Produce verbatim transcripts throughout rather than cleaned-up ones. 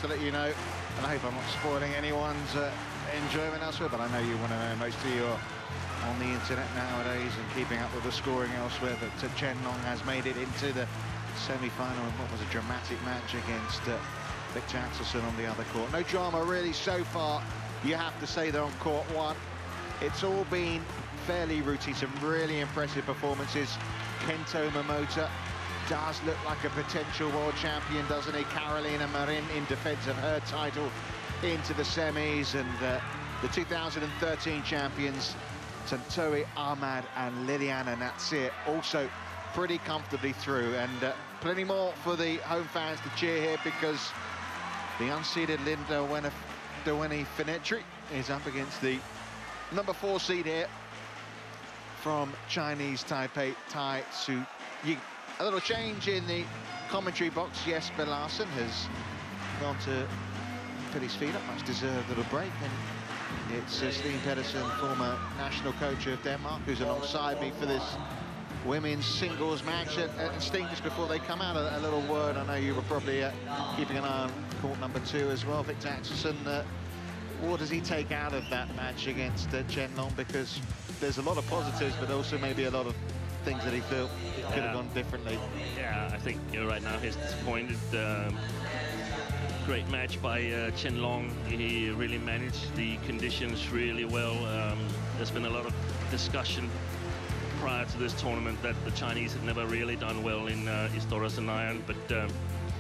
to let you know, and I hope I'm not spoiling anyone's uh, enjoyment elsewhere, but I know you want to know, most of you are on the internet nowadays and keeping up with the scoring elsewhere, that uh, Chen Long has made it into the semi-final in what was a dramatic match against uh, Victor Axelsen on the other court. No drama really so far, you have to say, though, on court one. It's all been fairly routine, some really impressive performances. Kento Momota does look like a potential world champion, doesn't he? Carolina Marin in defense of her title into the semis, and uh, the two thousand thirteen champions Tantowi Ahmad and Liliana Natsir also pretty comfortably through, and uh, plenty more for the home fans to cheer here, because the unseeded Lindaweni FANETRI is up against the number four seed here from Chinese Taipei, Tai Su Ying. A little change in the commentary box. Jesper Larsen has gone to put his feet up, much deserved little break, and it's uh, Stine Pedersen, former national coach of Denmark, who's alongside me for this women's singles match. And, and Stine, just before they come out, a, a little word. I know you were probably uh, keeping an eye on court number two as well. Victor Axelsen, uh, what does he take out of that match against uh, Chen Long? Because there's a lot of positives, but also maybe a lot of things that he felt could yeah. have gone differently. Yeah, I think, you know, right now he's disappointed. Um, great match by uh, Chen Long. He really managed the conditions really well. Um, there's been a lot of discussion prior to this tournament that the Chinese had never really done well in uh, Istoras and Iron, but um,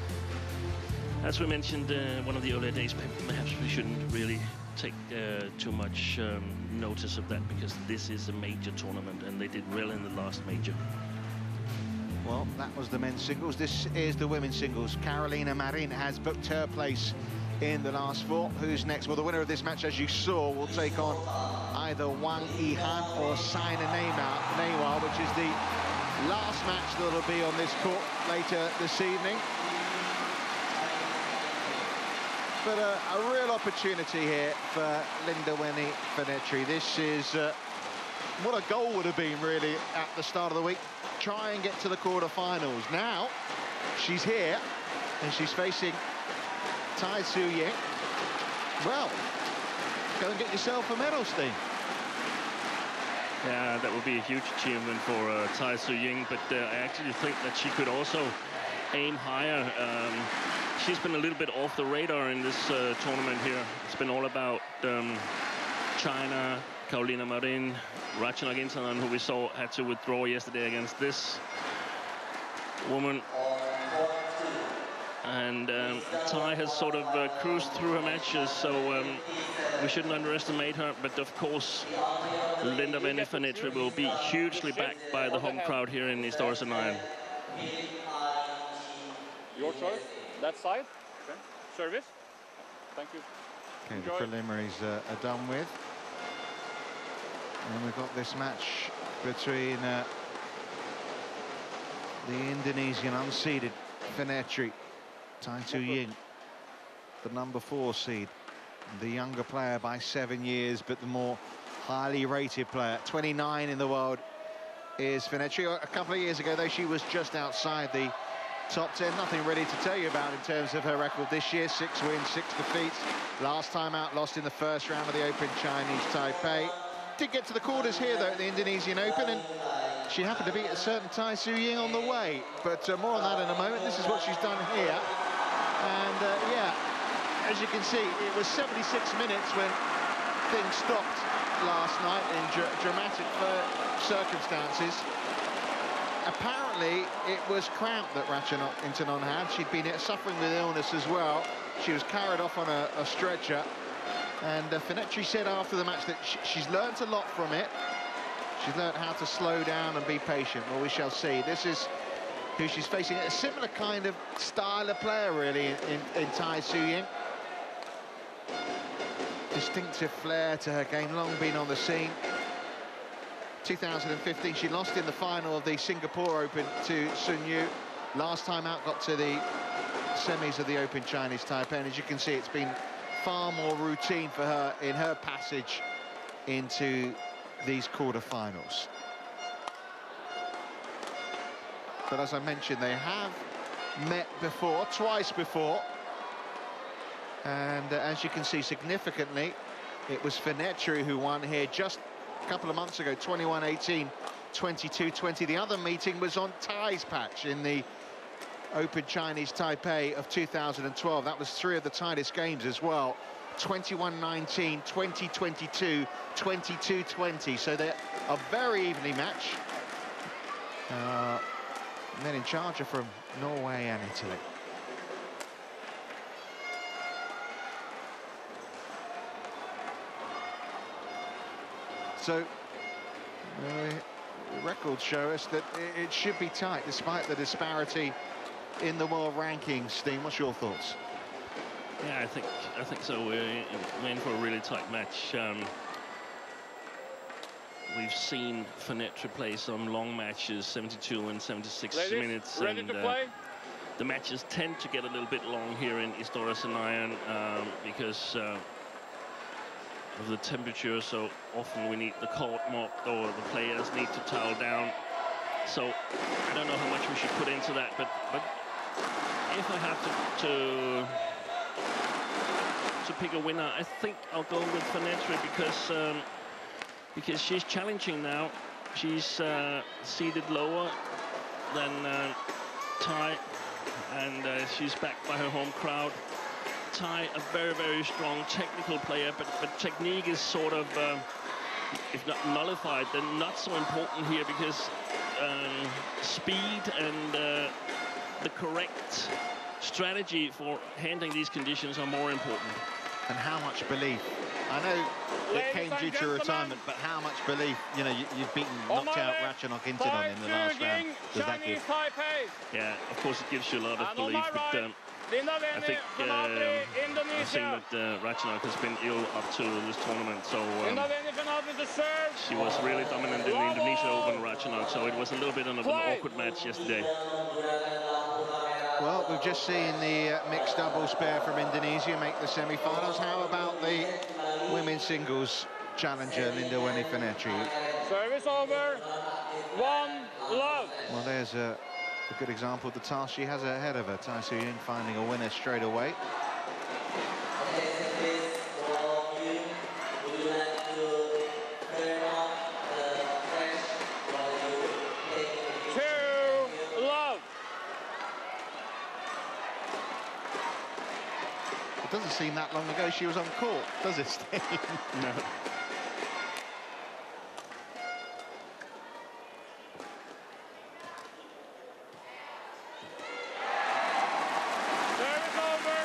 as we mentioned uh, one of the earlier days, perhaps we shouldn't really take uh, too much um, notice of that, because this is a major tournament and they did well in the last major. Well, that was the men's singles. This is the women's singles. Carolina Marin has booked her place in the last four. Who's next? Well, the winner of this match, as you saw, will take on either Wang Yihan or Saina Nehwal, which is the last match that will be on this court later this evening. But uh, a real opportunity here for Lindaweni FANETRI. This is uh, what a goal would have been, really, at the start of the week. Try and get to the quarterfinals. Now, she's here, and she's facing Tai Su Ying. Well, go and get yourself a medal, Steve. Yeah, that would be a huge achievement for uh, Tai Su Ying, but uh, I actually think that she could also aim higher. Um, she's been a little bit off the radar in this uh, tournament here. It's been all about um, China, Carolina Marin, Ratchanok Intanon, who we saw had to withdraw yesterday against this woman. And um, Tai has sort of uh, cruised through her matches, so um, we shouldn't underestimate her. But of course, Lindaweni FANETRI will be hugely backed by the home crowd here in Istoras and Iron. Your choice, that side. Okay. Service. Thank you. Okay, the preliminaries uh, are done with. And we've got this match between uh, the Indonesian unseeded FANETRI, Tai Su Ying, the number four seed, the younger player by seven years, but the more highly rated player. twenty-nine in the world is FANETRI. A couple of years ago, though, she was just outside the top ten. Nothing really to tell you about in terms of her record this year. Six wins, six defeats. Last time out, lost in the first round of the Open Chinese Taipei. Did get to the quarters here, though, at the Indonesian Open, and she happened to beat a certain Tai Su Ying on the way. But uh, more on that in a moment. This is what she's done here. And, uh, yeah, as you can see, it was seventy-six minutes when things stopped last night in dr dramatic uh, circumstances. Apparently, it was cramp that Ratchanok Intanon had. She'd been suffering with illness as well. She was carried off on a, a stretcher. And uh, FANETRI said after the match that sh she's learnt a lot from it. She's learnt how to slow down and be patient. Well, we shall see. This is who she's facing. A similar kind of style of player, really, in, in, in Tai Su Ying. Distinctive flair to her game, long been on the scene. two thousand fifteen, she lost in the final of the Singapore Open to Sun Yu. Last time out, got to the semis of the Open Chinese Taipei. And as you can see, it's been far more routine for her in her passage into these quarterfinals. But as I mentioned, they have met before, twice before. And uh, as you can see, significantly, it was FANETRI who won here just a couple of months ago, twenty-one eighteen, twenty-two twenty. The other meeting was on Tai's patch in the Open Chinese Taipei of two thousand twelve. That was three of the tightest games as well. twenty-one nineteen, twenty twenty-two, twenty-two twenty. So they're a very evenly match. Uh, men in charge are from Norway and Italy. So uh, the records show us that it, it should be tight despite the disparity in the world rankings. Steen, what's your thoughts? Yeah, I think I think so. We're in, we're in for a really tight match. Um, we've seen FANETRI play some long matches, seventy-two and seventy-six Ladies, minutes. ready and, to uh, play? The matches tend to get a little bit long here in Istoris and Iron um, because uh, of the temperature. So often we need the court mopped or the players need to towel down. So I don't know how much we should put into that, but but if I have to to, to pick a winner, I think I'll go with FANETRI because um, because she's challenging now. She's uh, seated lower than uh, Tai, and uh, she's backed by her home crowd. Tai, a very, very strong technical player, but, but technique is sort of, uh, if not nullified, then not so important here because um, speed and uh, the correct strategy for handling these conditions are more important. And how much belief? I know it came due to retirement, but how much belief? You know, you, you've beaten, knocked out Ratchanok Intinon in the last round. Does that give? Yeah, of course it gives you a lot of belief, but um, I think uh, I think that uh, Ratchanok has been ill up to this tournament, so um, she was really dominant in the Indonesia Open, Ratchanok, so it was a little bit of an awkward match yesterday. Well, we've just seen the uh, mixed doubles pair from Indonesia make the semi-finals. How about the women's singles challenger, Lindaweni FANETRI? Service over. One love. Well, there's a, a good example of the task she has ahead of her. Tai Su-Ying finding a winner straight away. Doesn't seem that long ago she was on court, does it, Steve? No. Service over.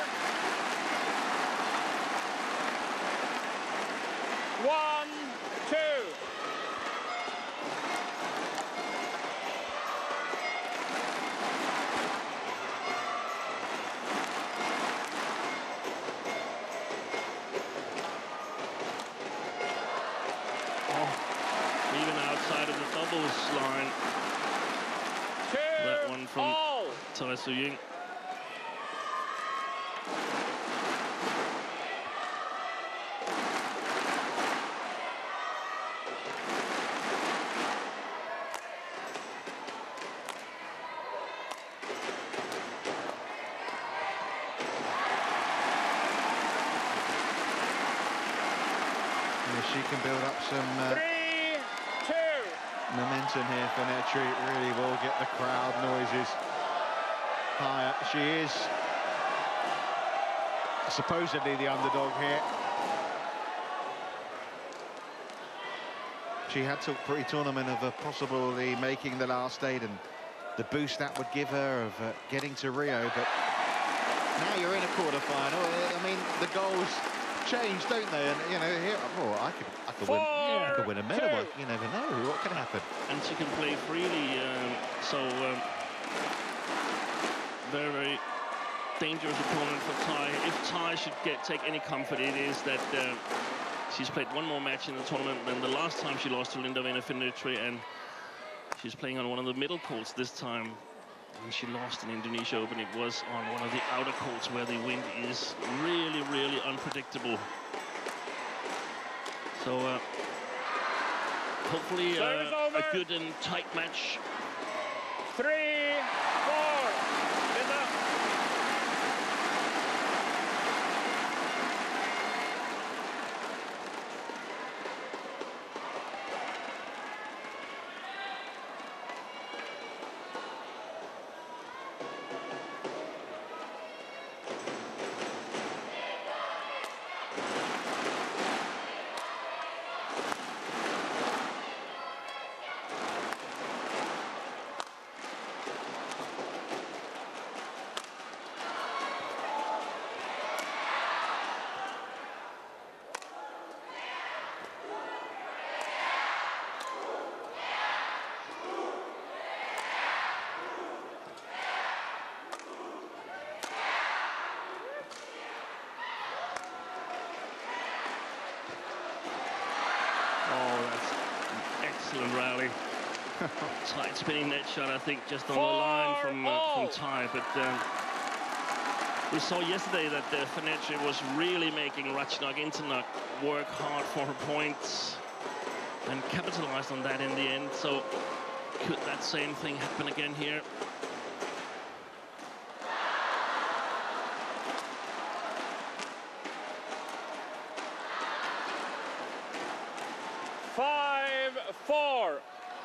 One, two. Line. Two, that one from all. Tai Su-Ying. Yeah, she can build up some uh, momentum here. FANETRI really will get the crowd noises higher. She is supposedly the underdog here. She had talked pre-tournament of uh, possibly making the last eight and the boost that would give her of uh, getting to Rio, but now you're in a quarter-final. I mean, the goals change, don't they? And you know, here, oh, I could, I could Four, win, I could win a medal. two. You never know what can happen. And she can play freely, um, so um, very, very dangerous opponent for Tai. If Tai should get take any comfort, it is that uh, she's played one more match in the tournament than the last time she lost to Lindaweni FANETRI, and she's playing on one of the middle courts this time. When she lost in Indonesia Open, it was on one of the outer courts where the wind is really, really unpredictable. So uh, hopefully uh, a good and tight match. Three, four. Linda. excellent rally. Tight spinning net shot, I think, just on the line from, uh, from Ty. But um, we saw yesterday that uh, FANETRI was really making Ratchnok Internock work hard for her points and capitalized on that in the end. So could that same thing happen again here? Five, four.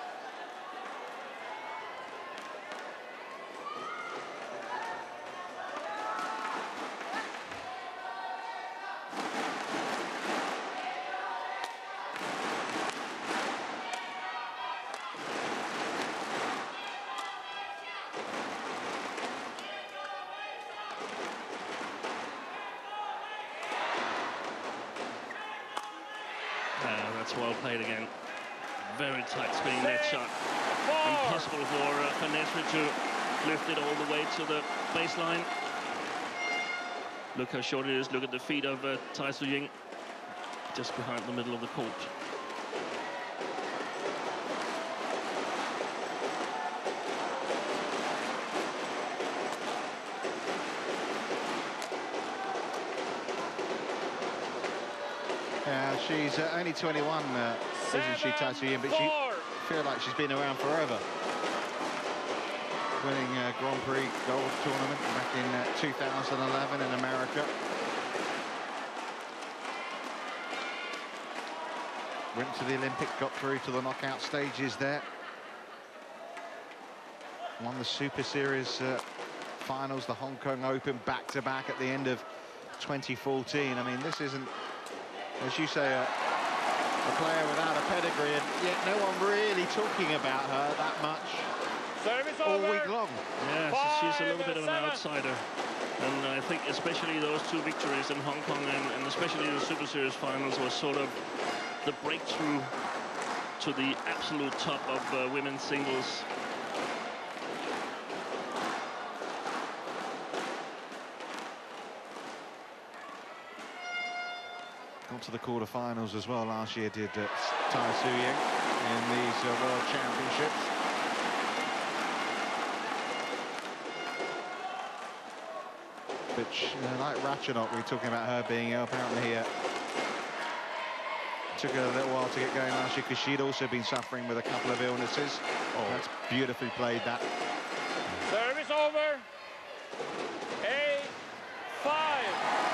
That's well played again. Very tight spinning net shot. Impossible for uh, FANETRI to lift it all the way to the baseline. Look how short it is. Look at the feet of uh, Tai Tzu Ying, just behind the middle of the court. Yeah, she's uh, only twenty-one, uh, isn't she, Tai Tzu Ying? But she feels like she's been around forever. Winning uh, Grand Prix gold tournament back in uh, two thousand eleven in America. Went to the Olympics, got through to the knockout stages there. Won the Super Series uh, finals, the Hong Kong Open back-to-back at the end of twenty fourteen. I mean, this isn't, as you say, a, a player without a pedigree, and yet no one really talking about her that much Service all over. week long. Yeah, Five, she's a little bit of an seven. outsider. And I think especially those two victories in Hong Kong and, and especially the Super Series finals was sort of the breakthrough to the absolute top of uh, women's singles. Got to the quarterfinals as well last year, did uh, Tai Tzu Ying in these uh, World Championships. Which, uh, like Ratchanok, we were talking about her being ill, apparently uh, took her a little while to get going last year because she'd also been suffering with a couple of illnesses. Oh, that's beautifully played, that. Service over. Eight, five.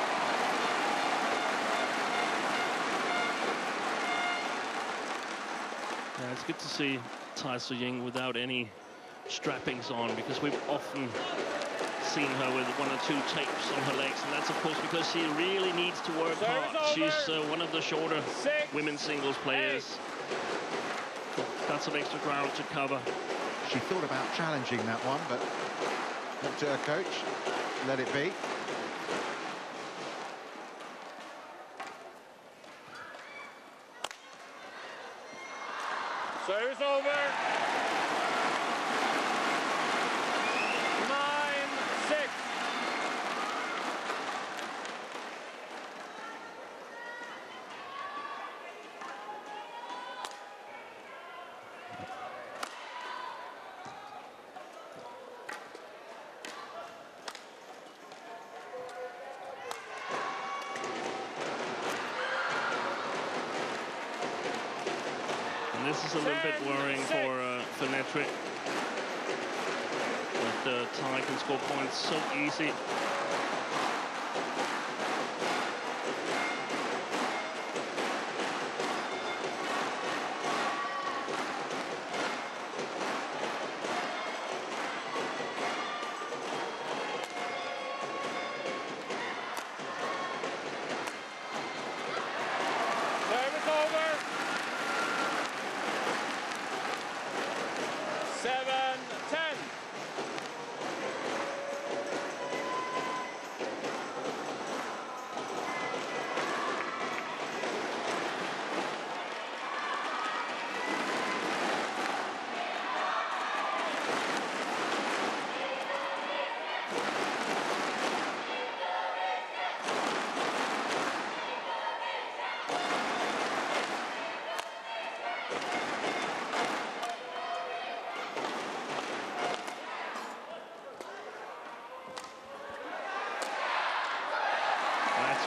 Yeah, it's good to see Tai Tzu Ying without any strappings on, because we've often seen her with one or two tapes on her legs, and that's of course because she really needs to work Service hard. over. She's uh, one of the shorter Six, women's singles players. Got some extra ground to cover. She thought about challenging that one, but went to her coach, let it be. Service over. Nine, six. And this is a little bit worrying for uh, FANETRI. But uh, Tai can score points so easy. Service over. Seven, ten.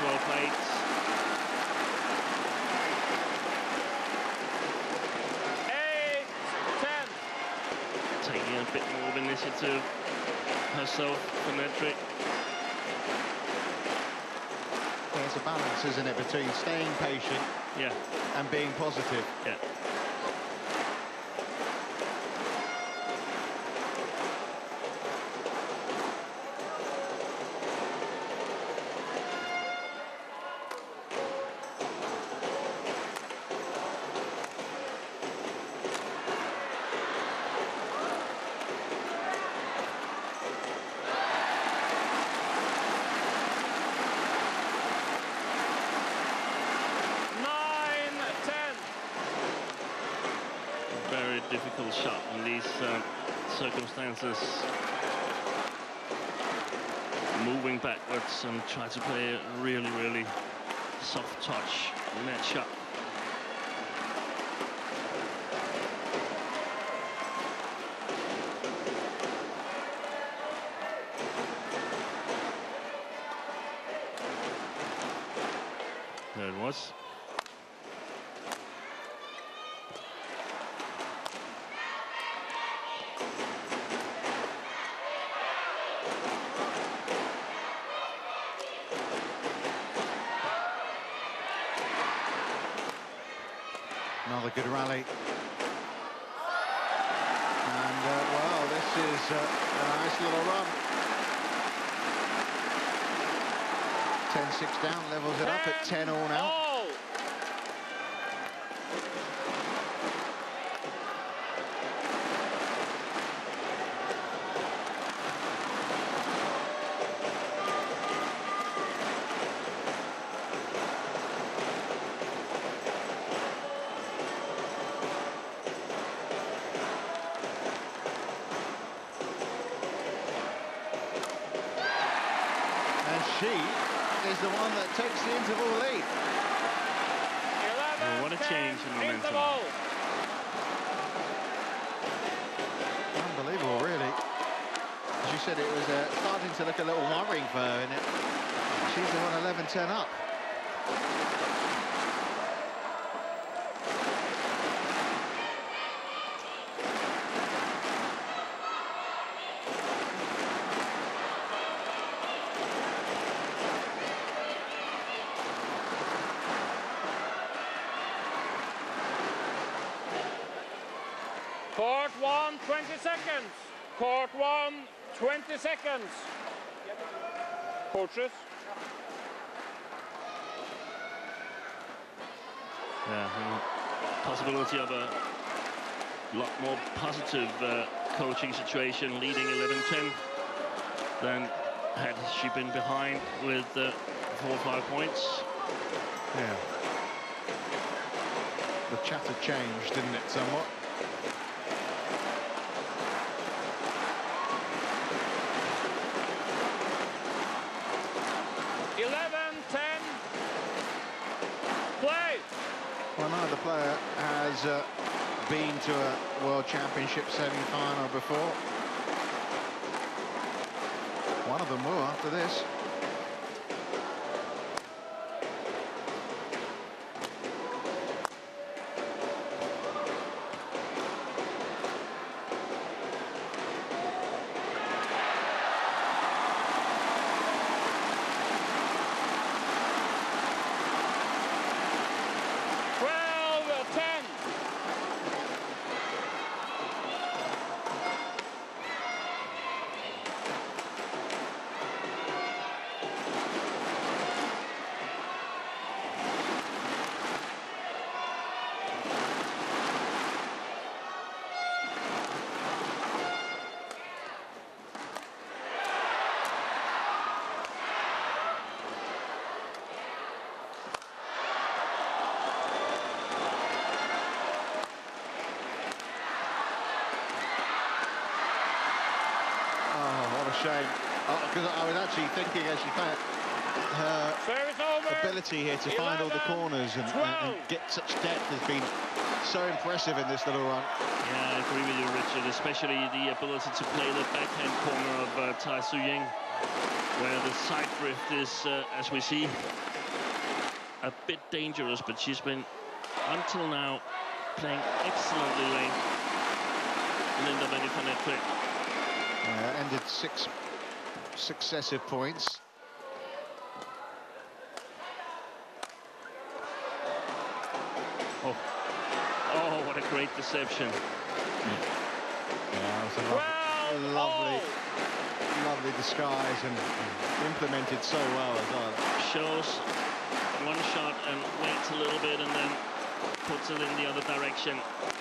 well played. Eight, ten. Taking a bit more of initiative herself, FANETRI. There's a balance, isn't it, between staying patient Yeah. and being positive. Yeah. Very difficult shot in these uh, circumstances. Moving backwards and try to play a really, really soft touch in that shot. There it was. Another good rally. And, uh, well, this is uh, a nice little run. ten six down, levels it up at ten all now. She is the one that takes the interval lead. Oh, what a change in momentum. Interval. Unbelievable, really. As you said, it was uh, starting to look a little worrying for her, and it, she's the one eleven ten up. Court one, twenty seconds. Court one, twenty seconds. Coaches. Yeah, and possibility of a lot more positive uh, coaching situation, leading eleven ten, than had she been behind with uh, four or five points. Yeah. The chatter changed, didn't it, somewhat? eleven ten. Play. Well, neither player has uh, been to a World Championship semi-final before. One of them will after this. Shame, because uh, I was actually thinking as she found her ability here to find all the corners and, and, and get such depth has been so impressive in this little run. Yeah, I agree with you, Richard, especially the ability to play the backhand corner of uh, Tai Su Ying, where the side drift is, uh, as we see, a bit dangerous, but she's been, until now, playing excellently lane. Lindaweni FANETRI. Uh, ended six successive points. Oh, oh, what a great deception. Yeah, that was a lo Well, lovely, oh. lovely disguise and implemented so well as well. Shows one shot and waits a little bit and then puts it in the other direction.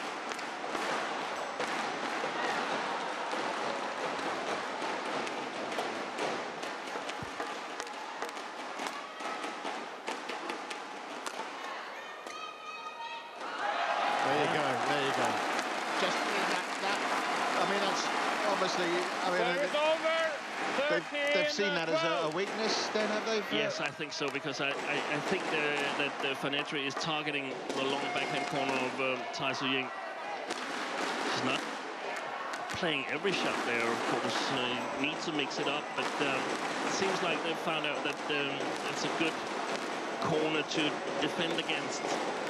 There you go, there you go. Just that, that I mean, that's obviously, I mean, Service over. they've, they've seen that as a, a weakness, then, have they? Yes, I think so, because I, I, I think the, that the FANETRI is targeting the long backhand corner of um, Tai Tzu Ying. She's not playing every shot there, of course. Uh, needs to mix it up, but um, it seems like they've found out that um, it's a good corner to defend against.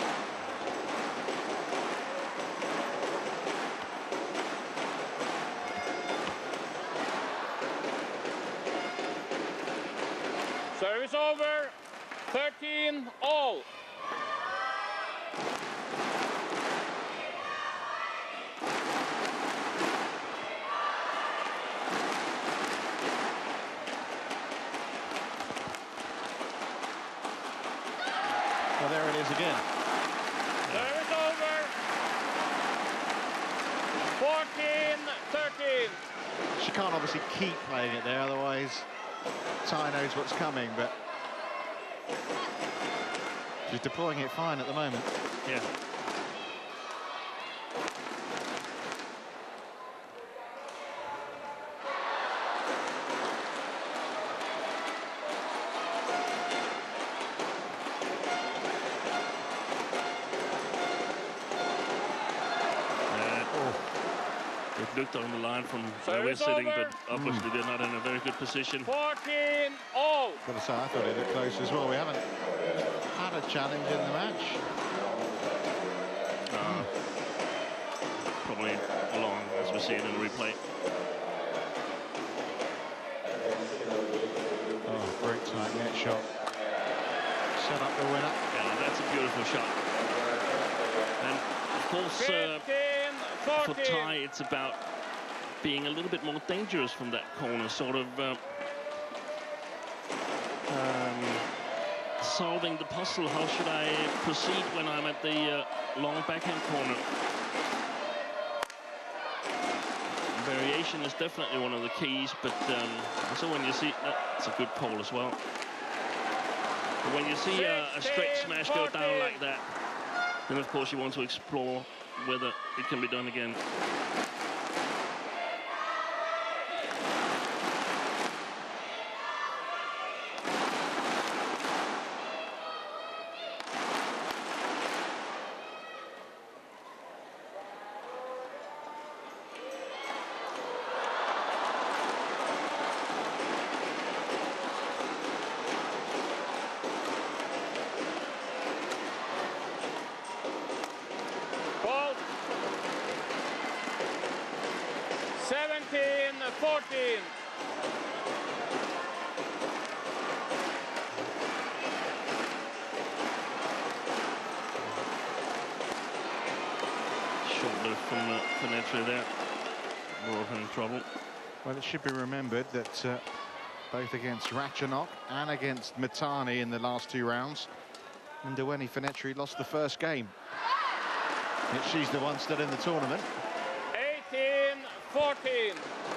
Service over. thirteen all. Well, there it is again. Service over. fourteen thirteen. She can't obviously keep playing it there, otherwise Tai knows what's coming, but she's deploying it fine at the moment. Yeah. It looked on the line from where we're sitting, but obviously they're not in a very good position. fourteen all. Got to say, I thought it looked close as well. We haven't had a challenge in the match. Uh, probably long, as we see it in the replay. Oh, great tight net shot. Set up the winner. Yeah, that's a beautiful shot. And of course, uh, for Tai, it's about being a little bit more dangerous from that corner, sort of uh, um, solving the puzzle. How should I proceed when I'm at the uh, long backhand corner? Variation is definitely one of the keys, but um, also when you see that's a good pole as well. But when you see uh, a straight smash go down like that, then of course you want to explore whether it can be done again. seventeen fourteen. Short lift from uh, FANETRI there. Brought in trouble. Well, it should be remembered that uh, both against Ratchanok and against Mitani in the last two rounds, Lindaweni FANETRI lost the first game. Yet she's the one still in the tournament. eighteen fourteen.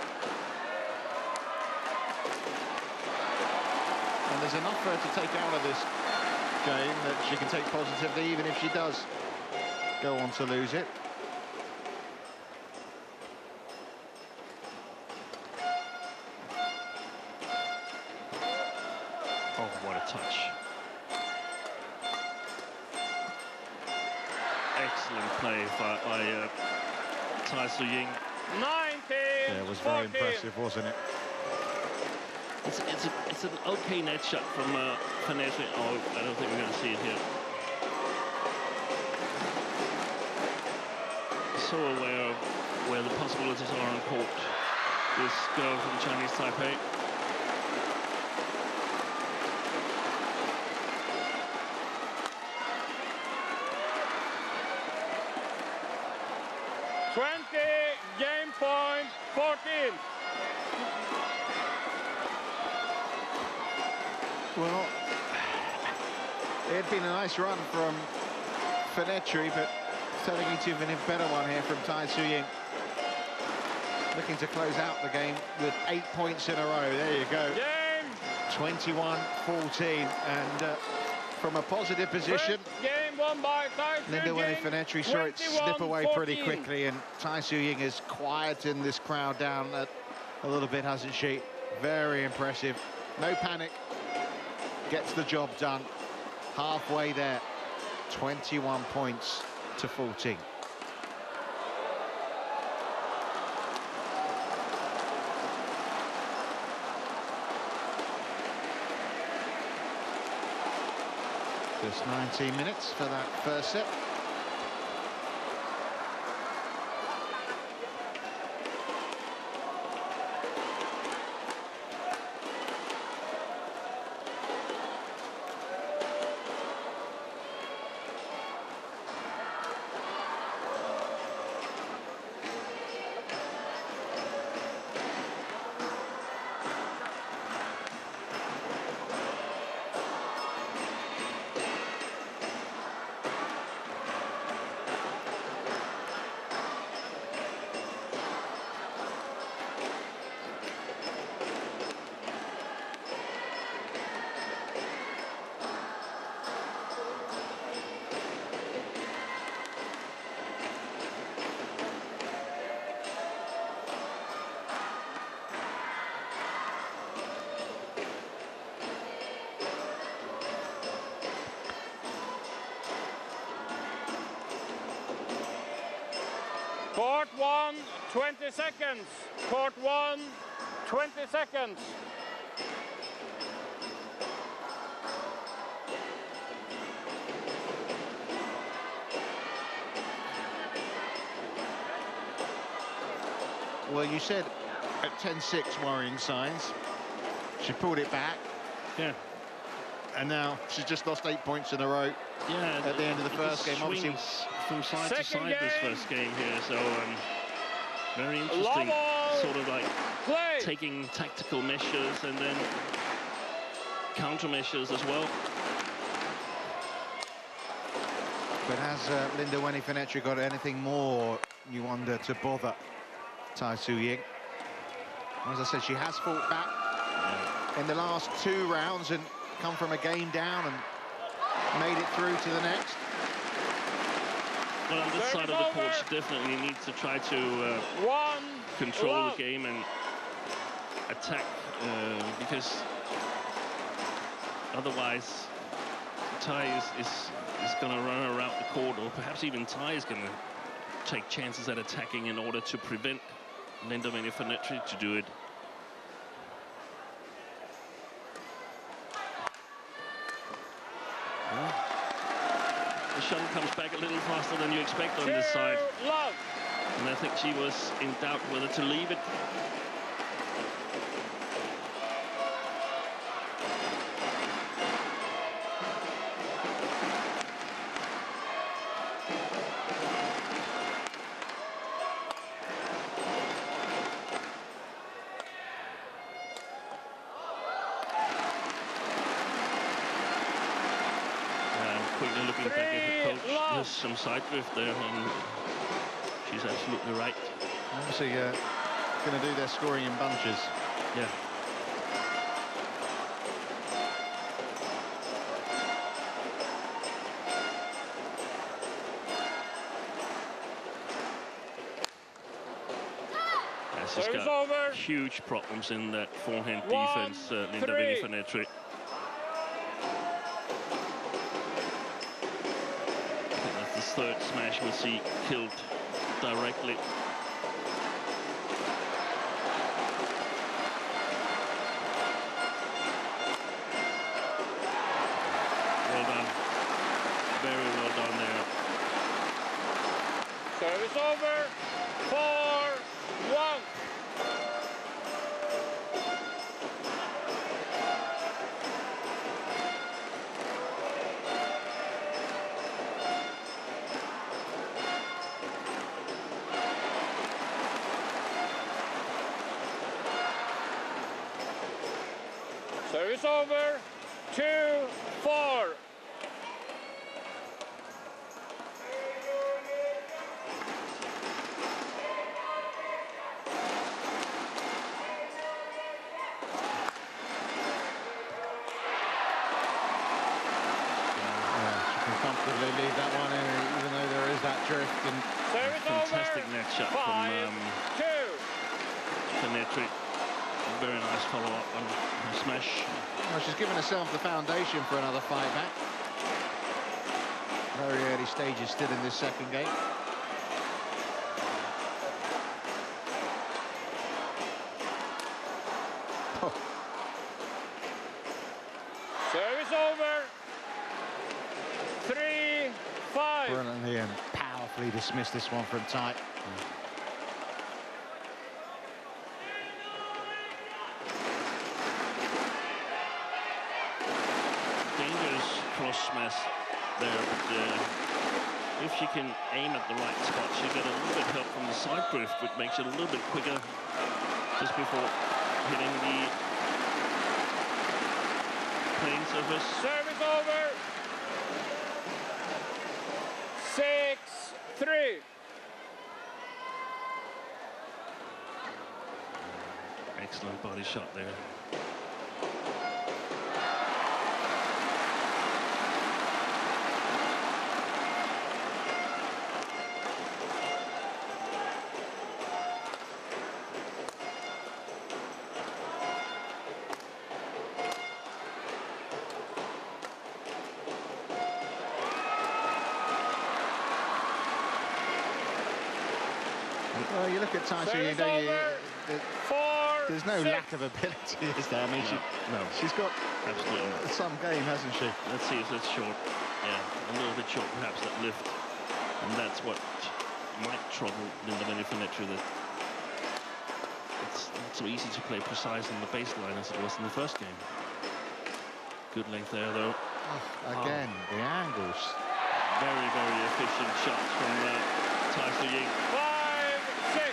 And there's enough for her to take out of this game that she can take positively, even if she does go on to lose it. Oh, what a touch. Excellent play by, by uh, Tai Tzu Ying. nineteen Yeah, it was very fourteen. impressive, wasn't it? It's, it's, a, it's an okay net shot from uh, FANETRI. Oh, I don't think we're going to see it here. So aware of where the possibilities are on court. This girl from Chinese Taipei. twenty, game point, fourteen. Well, it had been a nice run from FANETRI, but turning into even a better one here from Tai Tzu Ying. Looking to close out the game with eight points in a row. There you go. Game. twenty-one fourteen, and uh, from a positive position, First game won by Tai Tzu Lindaweni Ying. FANETRI saw it slip away pretty quickly, and Tai Tzu Ying is quieting this crowd down a, a little bit, hasn't she? Very impressive. No panic. Gets the job done. Halfway there. twenty-one points to fourteen. Just nineteen minutes for that first set. Court one, twenty seconds. Court one, twenty seconds. Well, you said at ten six worrying signs. She pulled it back. Yeah. And now she's just lost eight points in a row. Yeah. At the end of the first game, obviously. From side Second to side game. this first game here, so um, very interesting. Level. Sort of like Play. taking tactical measures and then countermeasures as well. But has uh, Lindaweni FANETRI got anything more, you wonder, to bother Tai Tzu Ying? As I said, she has fought back yeah. in the last two rounds and come from a game down and made it through to the next. Well, on this Service side of the court, over. she definitely needs to try to uh, One. control Love. the game and attack, uh, because otherwise Tai is, is, is going to run around the court, or perhaps even Tai is going to take chances at attacking in order to prevent Lindaweni FANETRI to do it. Well, the shuttle comes back a little faster than you expect on this side. Love. And I think she was in doubt whether to leave it. Quickly looking back at her coach, there's some side drift there, and she's absolutely right. Obviously, uh, going to do their scoring in bunches. Yeah. Yeah, she's Service got over. huge problems in that forehand One, defense, uh, Lindaweni FANETRI. Third smash we'll see killed directly. Service over. Four, one. Service over. Two, four. Comfortably leave that one in, even though there is that drift. And fantastic net shot Five, from um, two. FANETRI. Very nice follow-up on her smash. Well, she's given herself the foundation for another fight back. Very early stages still in this second game. Oh. Service over. Three, five. Brilliantly and powerfully dismissed this one from tight. Dangerous cross smash there, but uh, if she can aim at the right spot, she'll get a little bit help from the side drift, which makes it a little bit quicker just before hitting the playing surface. Service over. Six, three. Excellent body shot there. Well, you look at Tyson, you know, you, it, Four, there's no six. lack of ability, is there? I mean, No, she, no. she's got Absolutely not. some game, hasn't she? Let's see if it's short. Yeah, a little bit short, perhaps, that lift. And that's what might trouble Lindaweni FANETRI, that it's not so easy to play precise on the baseline as it was in the first game. Good length there, though. Oh, again, oh. the angles. Very, very efficient shots from uh, Tyson Ying. Five, six.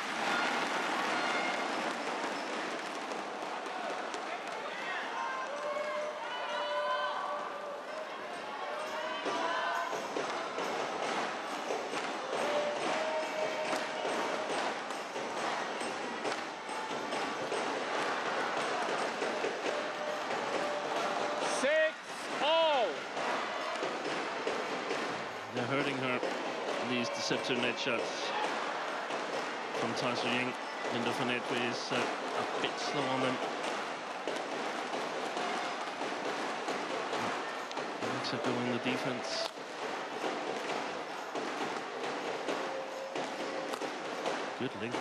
Six, all. They're hurting her, these deceptive net shots from Tyson Ying. Linda FANETRI is uh, a bit slow on them. Makes her go in the defense. Good length.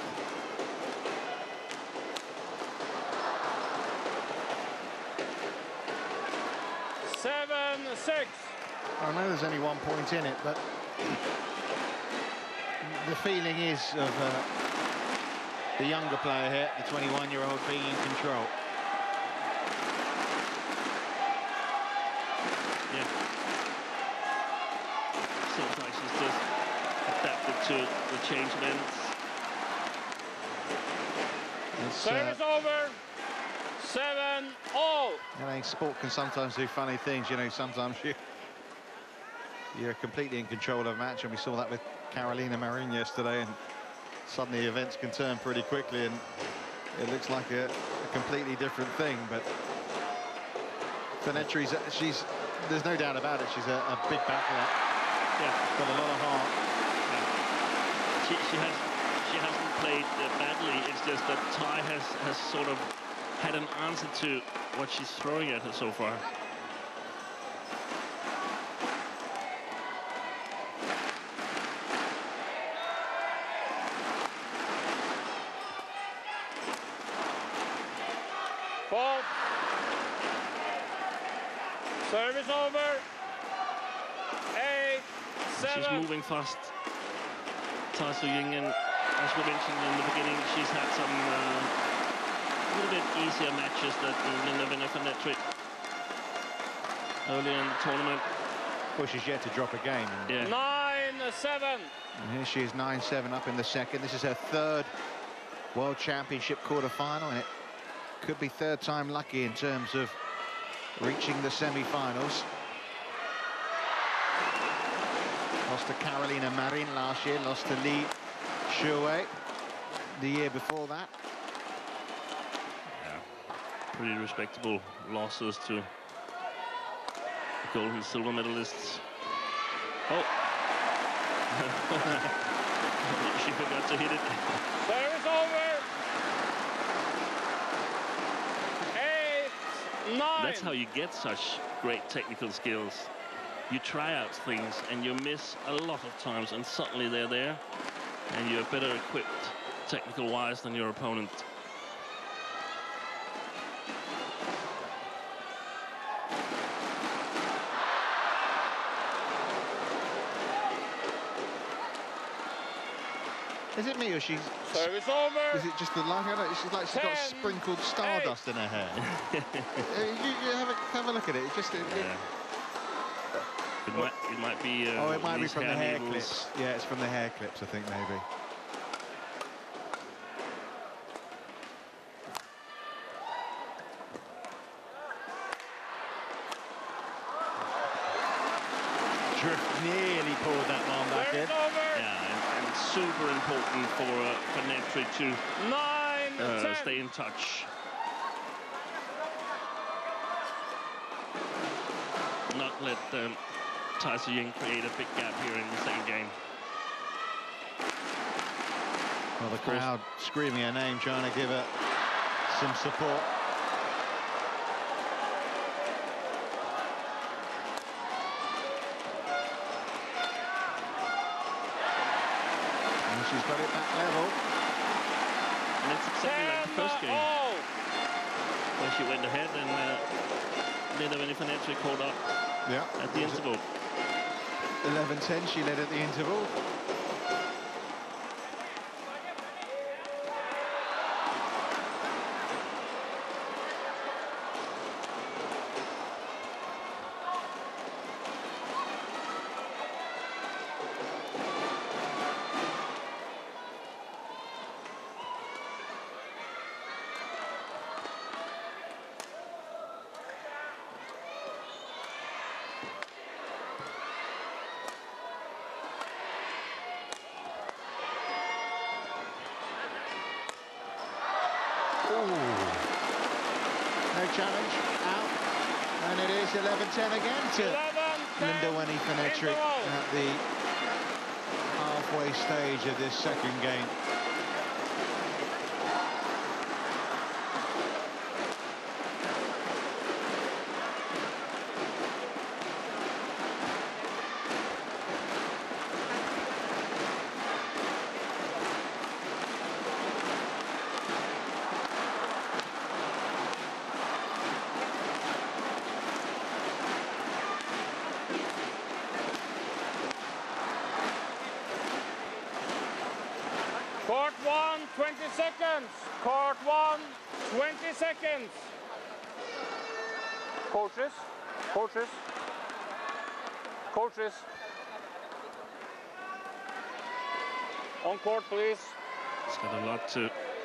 Seven, six. I know there's only one point in it, but the feeling is of uh, the younger player here, the twenty-one-year-old, being in control. Yeah. Seems like she's just adapted to the change lengths. It's, uh, Service over. Seven, all. I think sport can sometimes do funny things, you know, sometimes you, you're completely in control of a match, and we saw that with Carolina Marin yesterday, and suddenly events can turn pretty quickly, and it looks like a, a completely different thing. But FANETRI's, she's, there's no doubt about it, she's a, a big battler. Yeah. Got a lot of heart. Yeah. She, she, has, she hasn't played uh, badly, it's just that Ty has, has sort of had an answer to what she's throwing at her so far. Ball. Service over. Eight, seven. She's moving fast. Tai Su Ying, and as we mentioned in the beginning, she's had some uh, a little bit easier matches than Lindaweni FANETRI earlier in the tournament. Of course, she's yet to drop a game. Yeah. nine seven. And here she is, nine seven up in the second. This is her third World Championship quarter-final, and it could be third time lucky in terms of reaching the semi-finals. Lost to Carolina Marin last year, lost to Li Shuwei the year before that. Yeah, pretty respectable losses to gold and silver medalists. Oh. She forgot to hit it. Service over. Eight, nine. That's how you get such great technical skills. You try out things and you miss a lot of times, and suddenly they're there, and you're better equipped technical-wise than your opponent. Is it me or she's... Service over. Is it just the light? I don't know, she's like she's got Ten, sprinkled stardust eight. in her hair. uh, you, you have, a, have a look at it. It's just... It, Yeah. It might, it might be. Uh, oh, it might be these from the hair needles. clips. Yeah, it's from the hair clips, I think, maybe. Drift nearly pulled that one back in. Service over. Yeah, and, and super important for uh, FANETRI to Nine, uh, ten. stay in touch. Not let um, Tai Su Ying create a big gap here in the second game. Well, the crowd screaming her name, trying to give her some support. And she's got it back level. And it's exactly like the first game, Oh. where she went ahead and uh, Lindaweni FANETRI caught up Yeah. at the interval. eleven ten, she led at the interval. No challenge, out, and it is eleven ten again to Lindaweni FANETRI at the halfway stage of this second game. Court one, twenty seconds. Court one, twenty seconds. Coaches, coaches, coaches. On court, please. It's got a lot to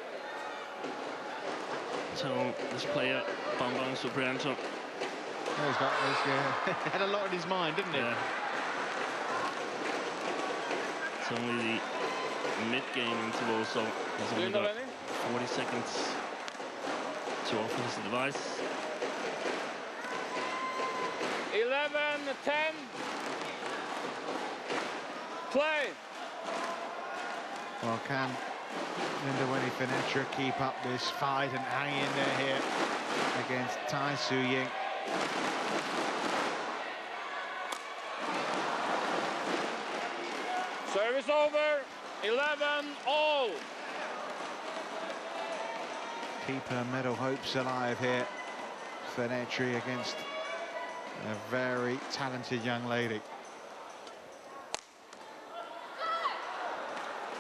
tell this player, Bambang Supriyanto. Oh, he's got this, yeah. Had a lot on his mind, didn't he? Yeah. It's only the mid-game interval, so he's only got forty seconds to offer his advice. eleven ten. Play. Well, can Lindaweni FANETRI keep up this fight and hang in there here against Tai Su Ying? Service over. eleven all. Keep her medal hopes alive here. FANETRI against a very talented young lady.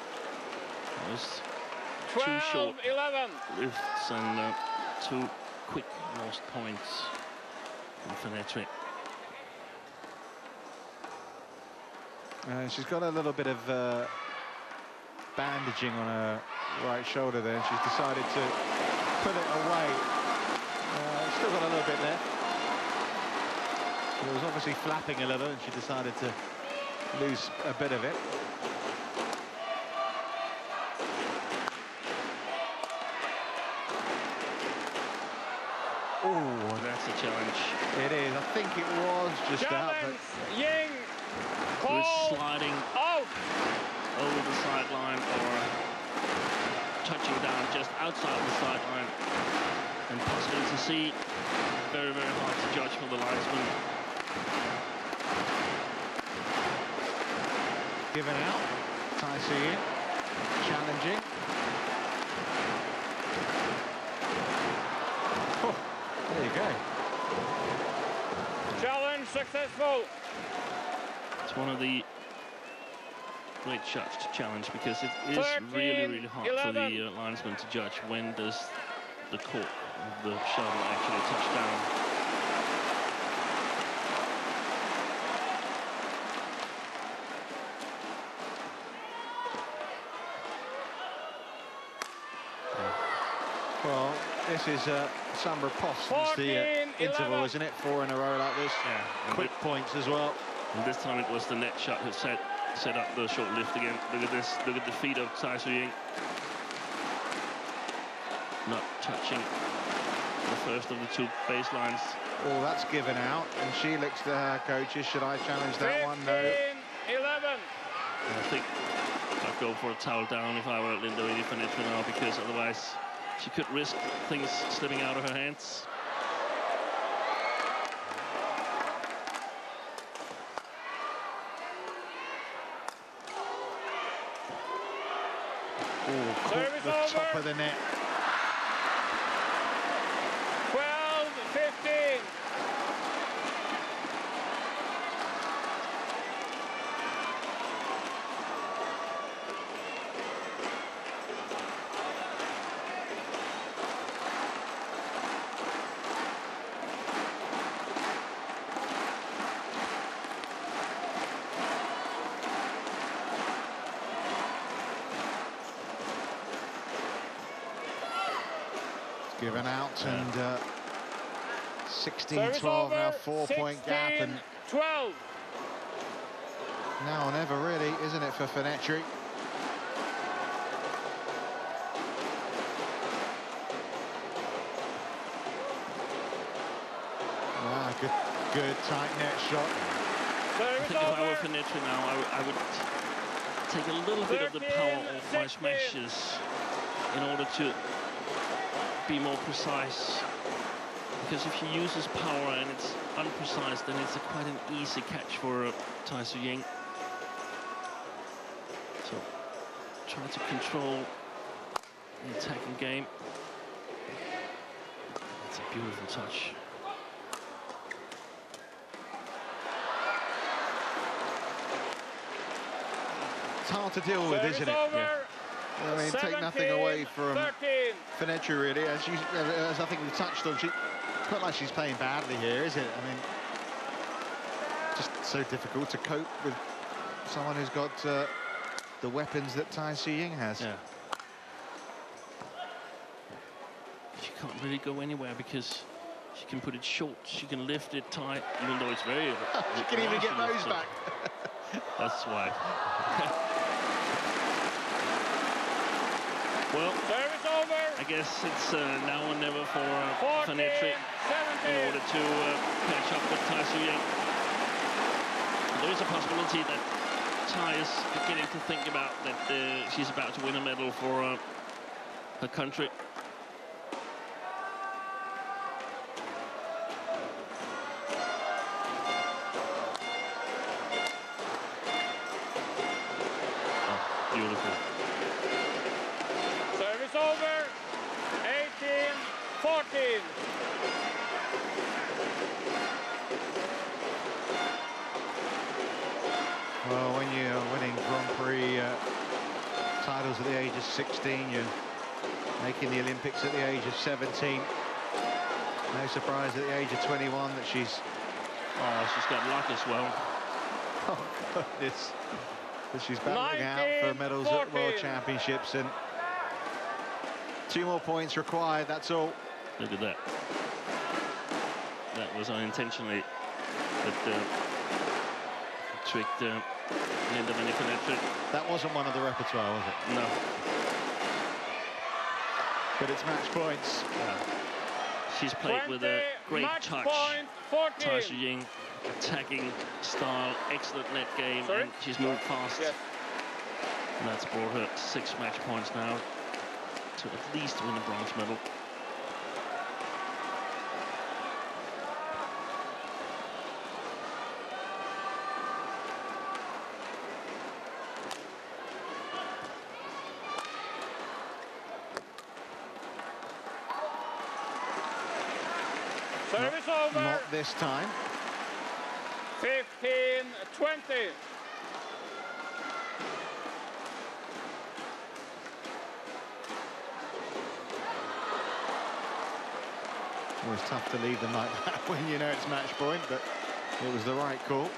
It was two short eleven. lifts and uh, two quick lost points from FANETRI. Uh, she's got a little bit of uh, bandaging on her right shoulder there, and she's decided to put it away. Uh, still got a little bit left. It was obviously flapping a little, and she decided to lose a bit of it. Oh, that's a challenge. It is. I think it was just Challenge. out, but Ying. It was Call. sliding Out. over the sideline or touching down just outside the sideline, and possible to see. Very, very hard to judge for the linesman. given out. Tai Ying challenging. Oh, there you go. Challenge successful. It's one of the great shots to challenge, because it is thirteen, really, really hard eleven. for the uh, linesman to judge when does the cork of the shuttle actually touch down. Well, this is uh, some riposte since the uh, interval, isn't it? Four in a row like this. Yeah. Quick points as well. And this time it was the net shot who set set up the short lift again. Look at this. Look at the feet of Tai Ying. Not touching the first of the two baselines. Oh, that's given out, and she looks to her coaches. Should I challenge that one? No. eleven. I think I'd go for a towel down if I were at Lindaweni FANETRI now, because otherwise she could risk things slipping out of her hands. Oh, caught the top of the net. twelve fifteen. Given out, Yeah. and uh, sixteen twelve now, four-point gap, and twelve. now or never, really, isn't it, for FANETRI? Ah, good, good tight net shot. I think if I were FANETRI now, I, I would take a little bit of the power off my smashes in order to be more precise, because if she uses power and it's unprecise, then it's a quite an easy catch for uh, Tai Ying. So try to control the attacking game. That's a beautiful touch. It's hard to deal with, isn't it? Yeah. I mean, take nothing away from FANETRI, really. As, you, as I think we touched on, she not like she's playing badly here, is it? I mean, just so difficult to cope with someone who's got uh, the weapons that Tai Ying has. Yeah. She can't really go anywhere because she can put it short, she can lift it tight, even though it's very... She can even get those so back. That's why. Well, service over. I guess it's uh, now or never for uh, FANETRI in order to uh, catch up with Tai Ying. There is a possibility that Tai is beginning to think about that uh, she's about to win a medal for uh, her country. Oh, beautiful. Over. eighteen fourteen. Well, when you're winning Grand Prix uh, titles at the age of sixteen. You're making the Olympics at the age of seventeen. No surprise at the age of twenty-one that she's... Oh, she's got luck as well. Oh, goodness. That she's battling out for medals at World Championships, and two more points required, that's all. Look at that. That was unintentionally, but uh, tricked uh, Lindaweni FANETRI. That wasn't one of the repertoire, was it? No. But it's match points. Yeah. She's played with a great touch. Tai Tzu Ying, attacking style, excellent net game, Sorry? and she's moved fast. Yes. And that's brought her six match points now to at least win a bronze medal. Service over. Not this time. fifteen twenty. Always tough to leave them like that when you know it's match point, but it was the right call.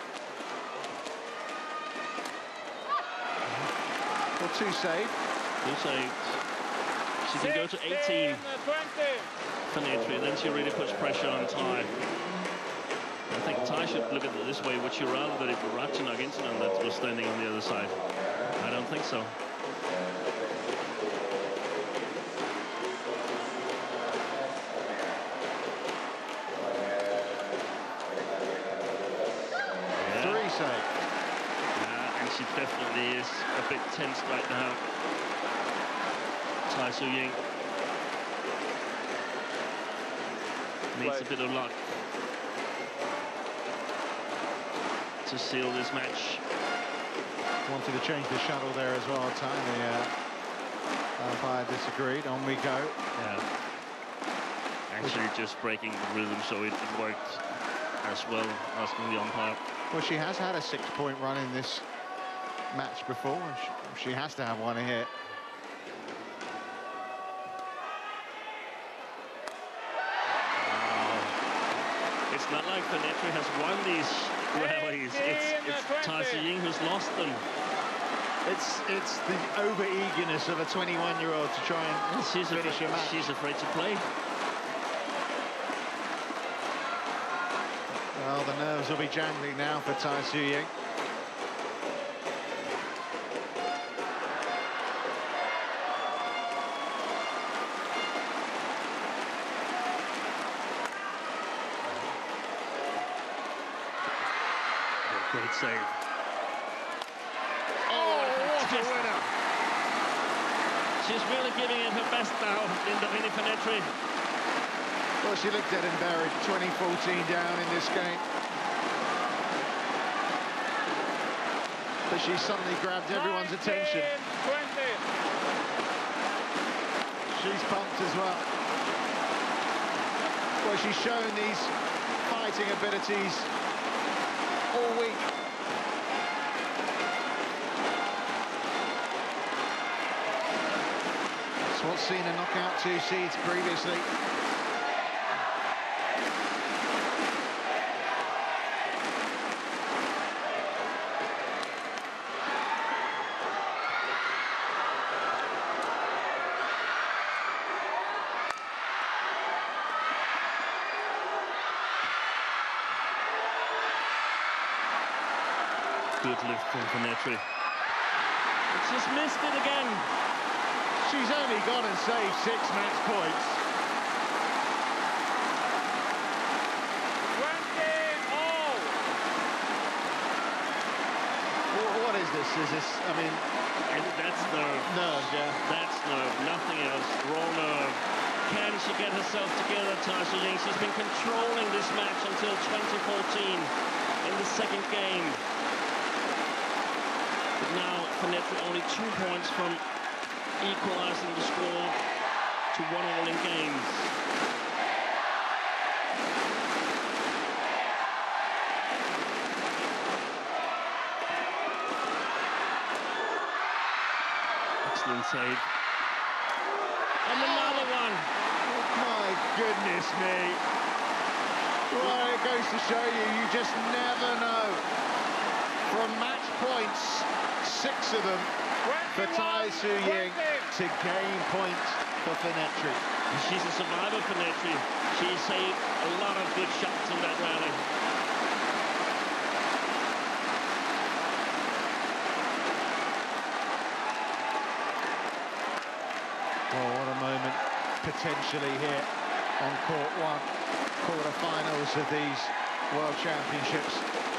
Well, two saved. Two saved. She can go to eighteen. FANETRI, then she really puts pressure on Tai. I think Tai should look at it this way. Would she rather that it were Ratchanok Intanon that was standing on the other side? I don't think so. Yeah. Three saved. Yeah, and she definitely is a bit tense right now. Tai Tzu Ying needs a bit of luck to seal this match. Wanted to change the shuttle there as well. Time the uh, umpire disagreed. On we go. Yeah. Actually, just breaking the rhythm, so it, it worked as well. Asking the umpire. Well, she has had a six-point run in this match before, and she, she has to have one here. It's not like FANETRI has won these rallies. It's, it's Tai Tzu Ying who's lost them. It's it's the over-eagerness of a twenty-one-year-old to try and she's finish a match. She's afraid to play. Well, the nerves will be jangling now for Tai Tzu Ying. Great save. Oh, what a winner! She's really giving it her best now, Lindaweni FANETRI. Well, she looked dead and buried, twenty fourteen down in this game. But she suddenly grabbed everyone's attention. She's pumped as well. Well, she's shown these fighting abilities all week. It's what's seen a knockout two seeds previously. Good lift from FANETRI. She's missed it again. She's only gone and saved six match points. twenty all. What, what is this? Is this, I mean... And that's nerve. Nerve, yeah. That's nerve, nothing else. Raw nerve. Can she get herself together, Tai Tzu Ying? She's been controlling this match until twenty fourteen in the second game. But now FANETRI only two points from equalizing the score to one all in games. Excellent save. And another one. My goodness me. Well, it goes to show you, you just never know. From match points, six of them for Tai Tzu Ying to game point for FANETRI. She's a survivor, FANETRI. She saved a lot of good shots in that rally. Well, what a moment potentially here on court one, quarterfinals of these World Championships.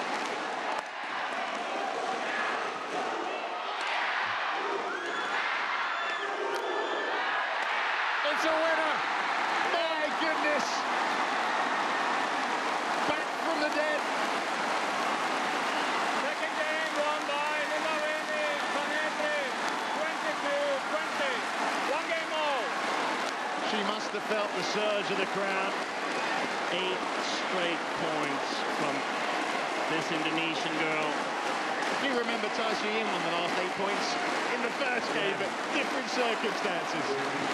It's a winner! My goodness! Back from the dead. Second game won by Lindaweni, FANETRI, twenty-two twenty. One game all. She must have felt the surge of the crowd. Eight straight points from this Indonesian girl. You remember Tai Tzu Ying won the last eight points in the first game, but different circumstances.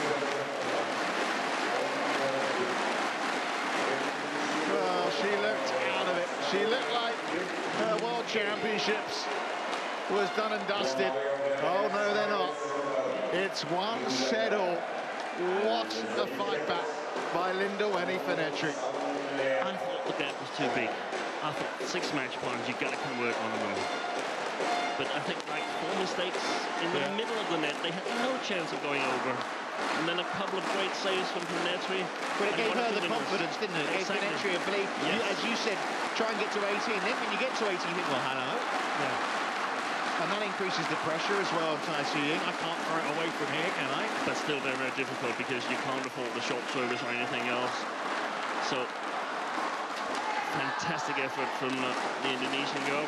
Well, she looked out of it. She looked like her World Championships was done and dusted. Oh, no, they're not. It's one set all. What a fight back by Lindaweni FANETRI. I thought the gap was too big. I thought six match points, you've got to convert one of them. But I think like four mistakes in the Yeah. middle of the net, they had no chance of going over. And then a couple of great saves from FANETRI. But it And gave one or her two the winners. confidence, didn't it? It gave Exactly. FANETRI a belief. Yes. You, as you said, try and get to eighteen. Then when you get to eighteen, you think, well, hello. Yeah. And that increases the pressure as well on Tai Tzu Ying. I can't throw it away from here, can I? But still very, very difficult because you can't afford the short service or anything else. So, fantastic effort from uh, the Indonesian girl.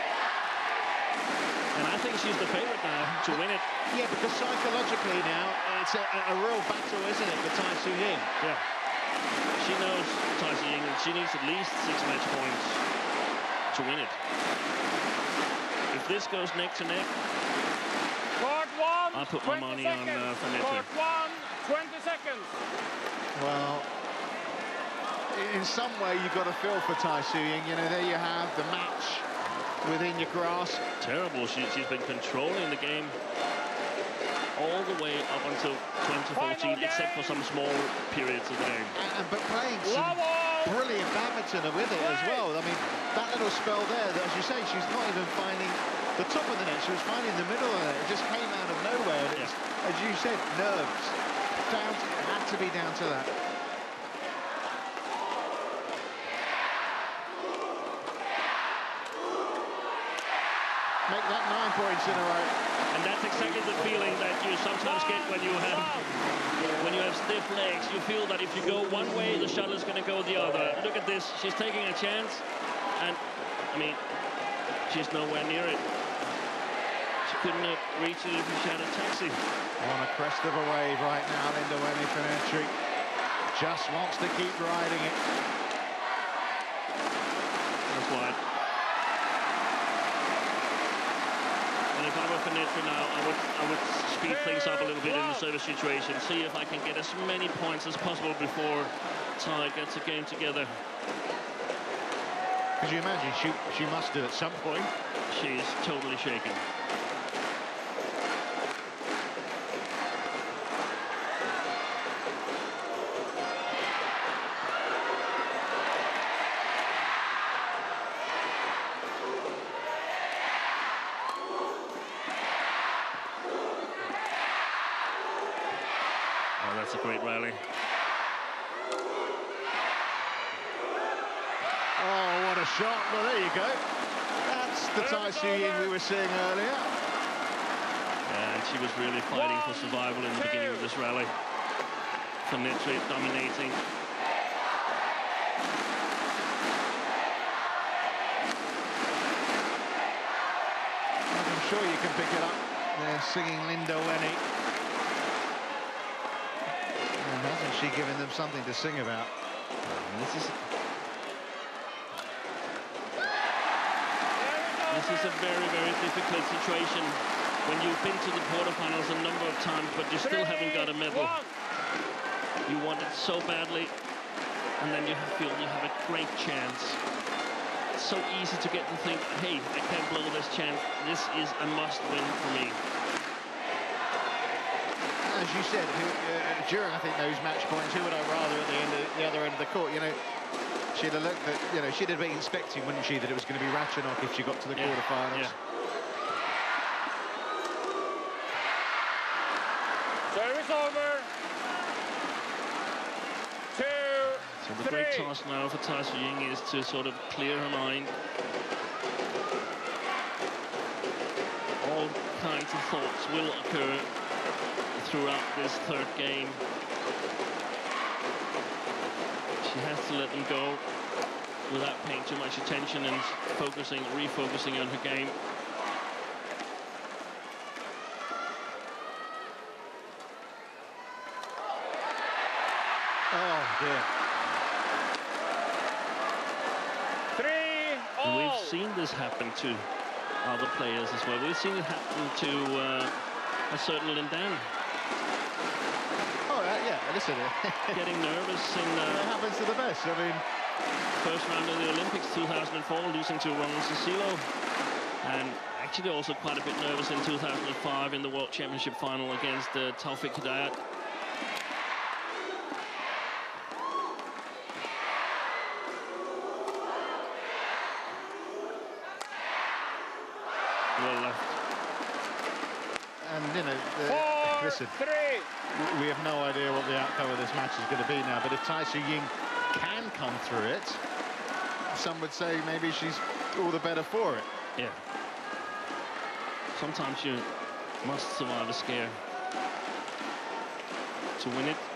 And I think she's the favorite now to win it. Yeah, because psychologically now, it's a, a real battle, isn't it, for Tai Tzu Ying? Yeah. She knows Tai Tzu Ying, and she needs at least six match points to win it. If this goes neck to neck, Court one, I'll put my money on uh, FANETRI. Court one, twenty seconds. Well, in some way, you've got to feel for Tai Tzu Ying. You know, there you have the match within your grasp. Terrible. She, she's been controlling the game all the way up until twenty fourteen, except for some small periods of the game. And, and, but playing some Bravo! brilliant badminton with it as well. I mean, that little spell there, that, as you say, she's not even finding the top of the net. She was finding the middle of the net. It just came out of nowhere. And it's, Yeah. as you said, nerves. Down to, had to be down to that. Make that nine points in a row. And that's exactly the feeling that you sometimes get when you have when you have stiff legs. You feel that if you go one way, the shuttle is going to go the other. Look at this. She's taking a chance. And, I mean, she's nowhere near it. She couldn't have reached it if she had a taxi. On a crest of a wave right now, Lindaweni FANETRI just wants to keep riding it. That's wide. And if I were FANETRI now, I would, I would speed things up a little bit in the service situation, see if I can get as many points as possible before Tai gets a game together. Could you imagine? She, she must do at some point. She's totally shaken. Oh, that's a great rally. Oh, what a shot. Well, there you go. That's the Tai Tzu Ying we were seeing earlier. And she was really fighting for survival in the beginning of this rally. FANETRI dominating. I'm sure you can pick it up. They're singing Lindaweni. And hasn't she given them something to sing about? And this is this is a very, very difficult situation when you've been to the quarterfinals a number of times, but you still haven't got a medal. You want it so badly, and then you feel you have a great chance. It's so easy to get to think, hey, I can't blow this chance. This is a must-win for me. As you said, who, uh, during, I think, those match points, who would I rather at the end of the other end of the court? You know, she'd have looked at, you know, she'd have been expecting, wouldn't she, that it was going to be Ratchanok if she got to the yeah. quarterfinals. Yeah. Service over. Two, So the three. great task now for Taisoo Ying is to sort of clear her mind. All kinds of thoughts will occur throughout this third game. She has to let them go without paying too much attention and focusing, refocusing on her game. Oh, dear. Three, And all. we've seen this happen to other players as well. We've seen it happen to uh, a certain Lindaweni. Oh, uh, yeah, listen. Getting nervous in It uh, happens to the best. I mean, first round of the Olympics two thousand four, losing to Ronald Cecilo. And actually also quite a bit nervous in two thousand five in the World Championship final against uh, Taufik Hidayat. Well left. and, you know, the, Four, listen, three. we have no idea what the outcome of this match is going to be now, but if Taisoo Ying can come through it, some would say maybe she's all the better for it. Yeah. Sometimes you must survive a scare to win it.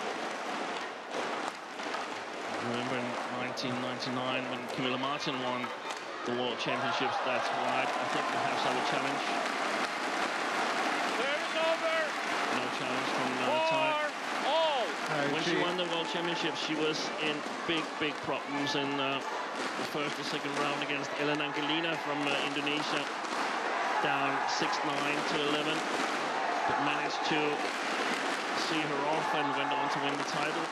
Remember in nineteen ninety-nine when Camilla Martin won the World Championships, that's right. I think perhaps I would challenge. Service over. No challenge from uh, Four, Thai. all. No, When she won the World Championships, she was in big, big problems in uh, the first or second round against Ellen Angelina from uh, Indonesia. Down six nine to eleven, but managed to see her off and went on to win the title.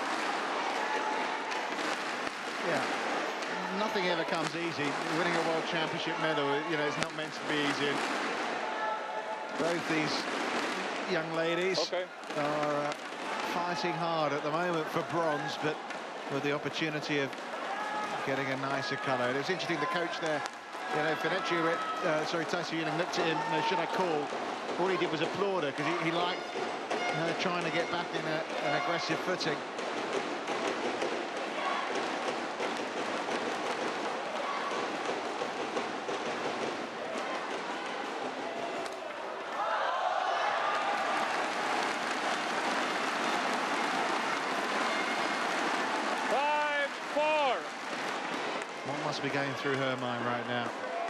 Yeah, nothing ever comes easy. Winning a World Championship medal, you know, it's not meant to be easy. Both these young ladies Okay. are uh, fighting hard at the moment for bronze, but with the opportunity of getting a nicer colour. It was interesting, the coach there, you know, FANETRI, uh, sorry, Taisoo Ying looked at him, uh, should I call? All he did was applaud her, because he, he liked her trying to get back in a, an aggressive footing. Five, four. What must be going through her mind right now?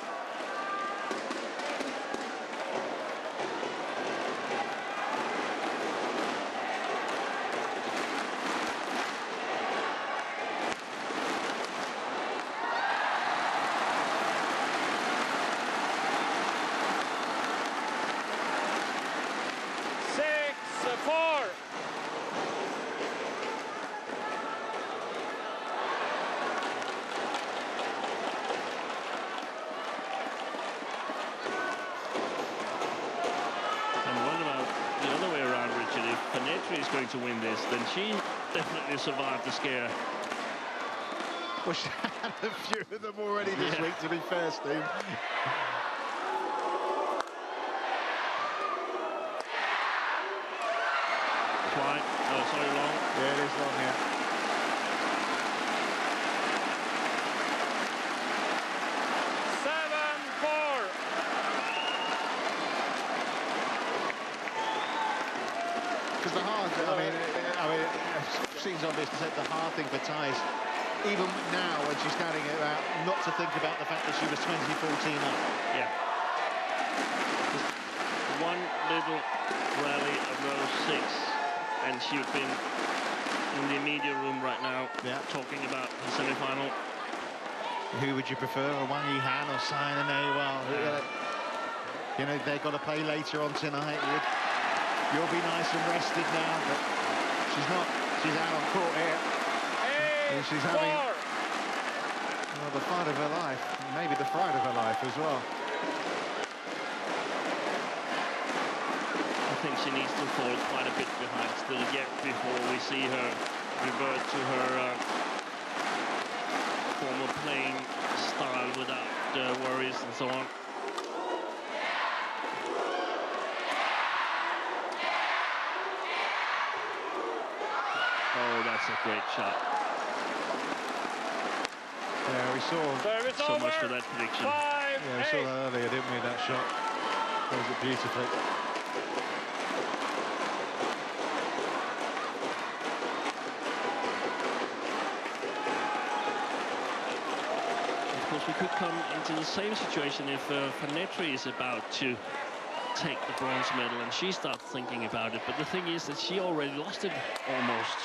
Six, four. And what about the other way around, Richard? If FANETRI is going to win this, then she definitely survived the scare. Well, she had a few of them already this Yeah. week, to be fair, Steve. Wide, oh, sorry, long. Yeah, it is long, yeah. Seven, four. Because the hard, I mean, I mean, it seems obvious to say the hard thing for Thais, even now when she's standing about, not to think about the fact that she was twenty fourteen up. Yeah. Just one little rally of row six, and she would be in the media room right now, Yeah. talking about the semi-final. Who would you prefer, a Wang Yihan or Saina Nehwal? Yeah. You know, they've got to play later on tonight. You'd, you'll be nice and rested now, but she's not. She's out on court here. Eight, And she's having four. well, the fight of her life, maybe the fright of her life as well. I think she needs to fall quite a bit behind still yet before we see her revert to her uh, former playing style without uh, worries and so on. Oh, that's a great shot. Yeah, we saw Service so over. much for that prediction. Five, yeah, we eight. saw that earlier, didn't we, that shot? Does it beautifully. Of course, we could come into the same situation if uh, FANETRI is about to take the bronze medal and she starts thinking about it. But the thing is that she already lost it almost.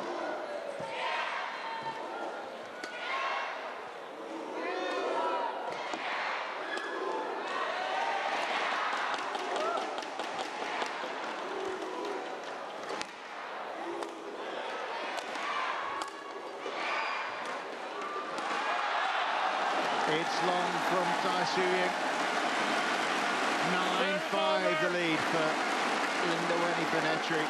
It's long from Ying. nine five the lead for Lindaweni FANETRI.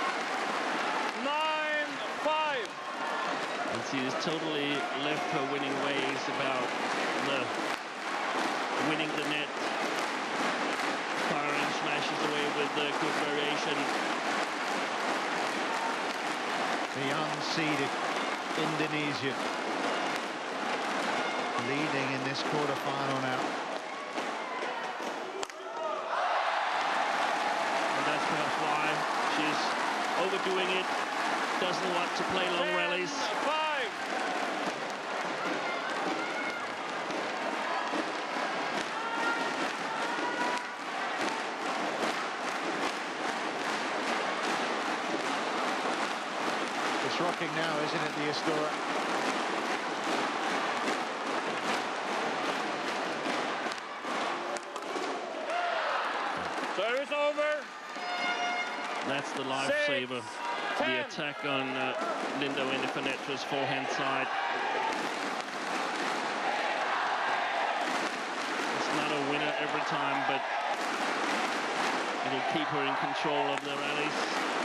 Nine, five. And she has totally left her winning ways about the winning the net, firing smashes away with the good variation. The unseeded Indonesian leading in this quarter-final now. And that's perhaps why she's overdoing it, doesn't want to play long rallies. Five. It's rocking now, isn't it, the Astora? Service over. That's the lifesaver. The attack on uh, Lindaweni FANETRI's forehand side. It's not a winner every time, but it'll keep her in control of the rallies.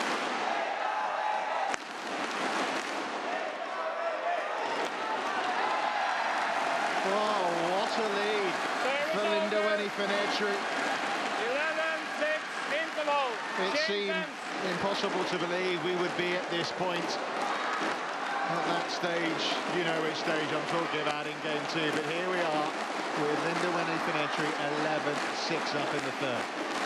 Wow, what a lead for Lindaweni FANETRI. eleven six interval. It seemed impossible to believe we would be at this point. At that stage, you know which stage I'm talking about in game two, but here we are with Lindaweni FANETRI eleven six up in the third.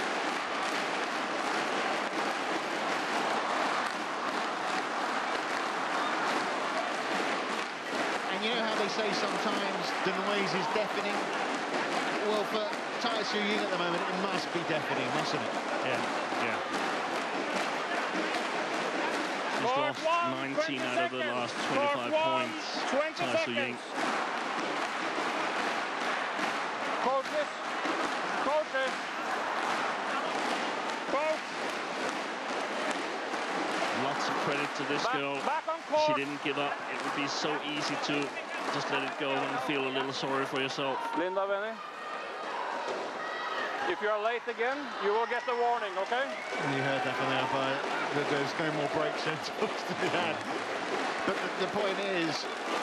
And you know how they say sometimes the noise is deafening? Well, for Ying at the moment, it must be deafening, mustn't it? Yeah, yeah. She's lost nineteen out of the last twenty-five points. Ying. Coaches, coaches, coach. Lots of credit to this Back, girl. back on court. She didn't give up. It would be so easy to just let it go and feel a little sorry for yourself. Lindaweni, if you are late again, you will get the warning, okay? You heard that from the umpire, that there's no more break centres to be had. But the, the point is,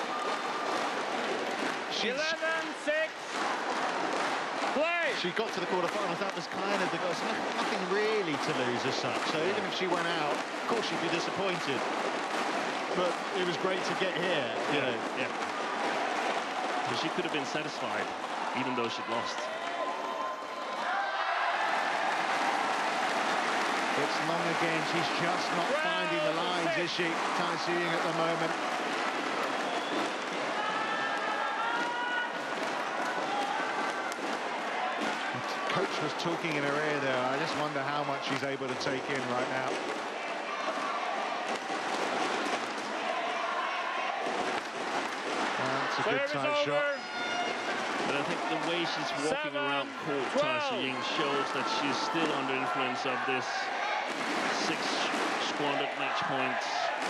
she, eleven six, play! she got to the quarterfinals. That was kind of the goal. So nothing really to lose as such. So even if she went out, of course she'd be disappointed. But it was great to get here, you know. Yeah. But she could have been satisfied, even though she'd lost. It's long again. She's just not finding the lines, is she? Ying at the moment. The coach was talking in her ear there. I just wonder how much she's able to take in right now. That's a good tight shot. But I think the way she's walking Seven, around court, twelve. Ying, shows that she's still under influence of this six squandered match points.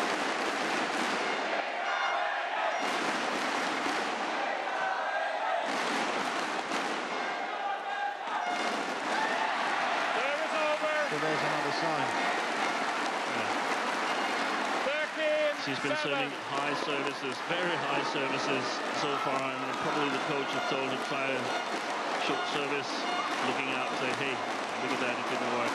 Service over. So there's another sign. thirteen, She's been seven. serving high services, very high services so far, and probably the coach has told her to try a short service, looking out and say, hey, look at that, it didn't work.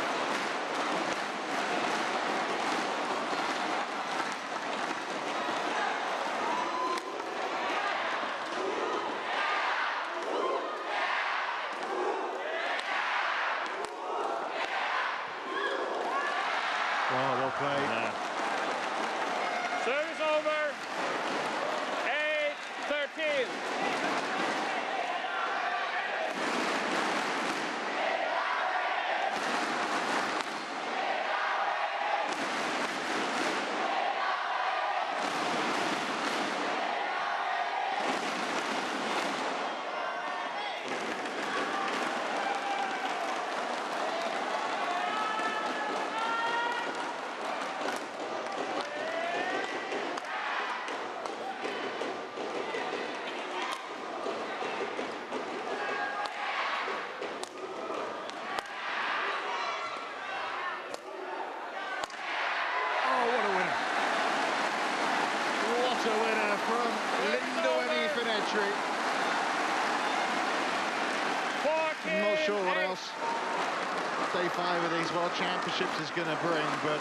Oh, well played. Yeah. Service over. eight thirteen. Oh, what a winner. What a winner from Lindaweni FANETRI. I'm not sure what else day five of these World Championships is going to bring, but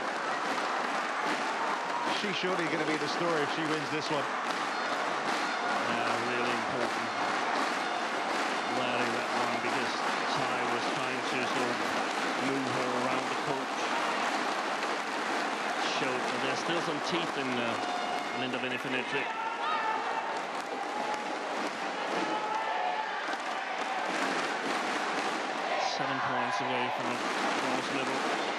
she's surely going to be the story if she wins this one. Yeah, really important. Landing that one because Ty was trying to sort of move her around the court. Showed that there's still some teeth in uh, Lindaweni FANETRI. Seven points away from the bronze level.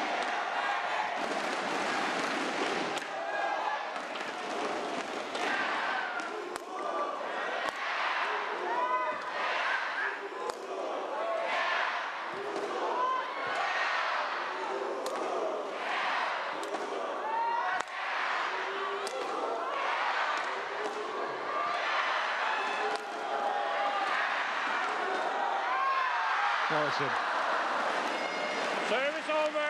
Morrison. Service over.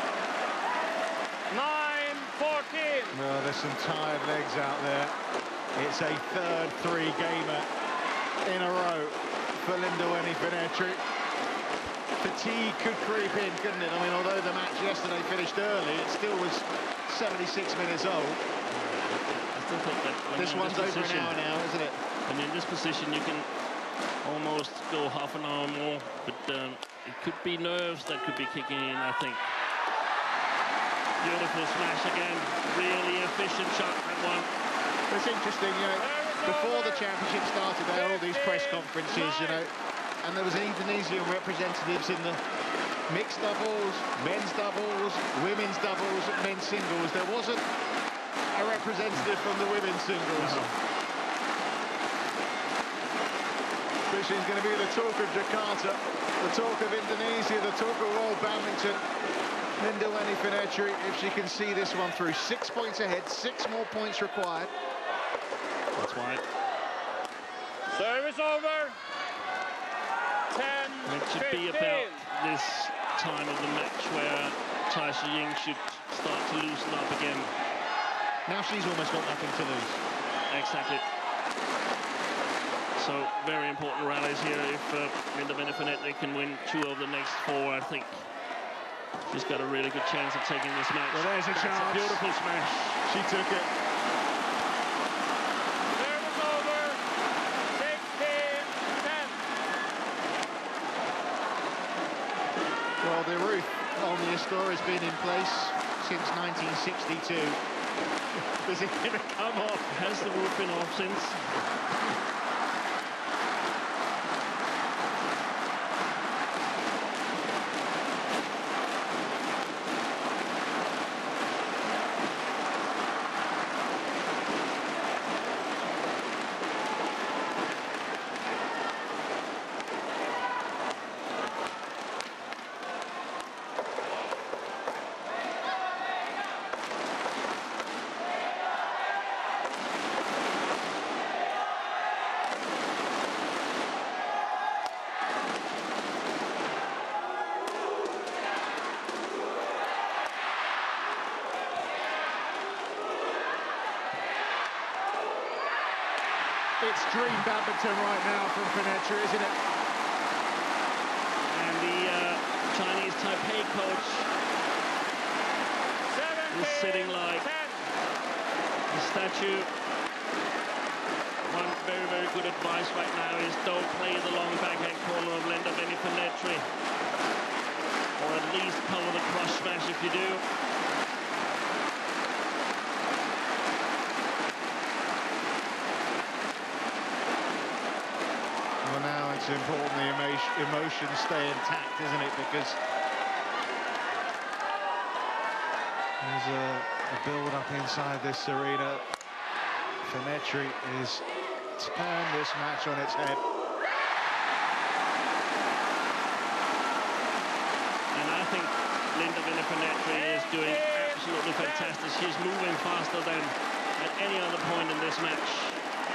nine fourteen. Well, there's some tired legs out there. It's a third three-gamer in a row for Lindaweni FANETRI. Fatigue could creep in, couldn't it? I mean, although the match yesterday finished early, it still was seventy-six minutes old. I still think that when This you're in one's this over an position- hour now, isn't it? When you're in this position, you can almost go half an hour more, but um, it could be nerves that could be kicking in, I think. Beautiful smash again, really efficient shot, that one. It's interesting, you know, before the championship started, there were all these press conferences, you know, and there was Indonesian representatives in the mixed doubles, men's doubles, women's doubles, men's singles. There wasn't a representative from the women's singles. Which is going to be the talk of Jakarta, the talk of Indonesia, the talk of World Badminton. Lindaweni FANETRI, if she can see this one through. Six points ahead, six more points required. That's why. Service over. ten It should be about this time of the match where Tyson Ying should start to loosen up again. Now she's almost got nothing to lose. Exactly. So, very important rallies here. If uh, Lindaweni FANETRI can win two of the next four, I think she's got a really good chance of taking this match. Well, there's a That's chance. a beautiful smash. She took it. Service over. sixteen ten. Well, the roof on the Astora has been in place since nineteen sixty-two. Is it going to come off? Has the roof been off since? It's dream badminton right now from FANETRI, isn't it? And the uh, Chinese Taipei coach is sitting like a statue. One very, very good advice right now is don't play the long backhand corner of Lindaweni FANETRI. Or at least cover the cross smash if you do. Well, now it's important the emotion, emotions stay intact, isn't it? Because there's a, a build-up inside this arena. FANETRI is turned this match on its head. And I think Lindaweni FANETRI is doing absolutely fantastic. She's moving faster than at any other point in this match.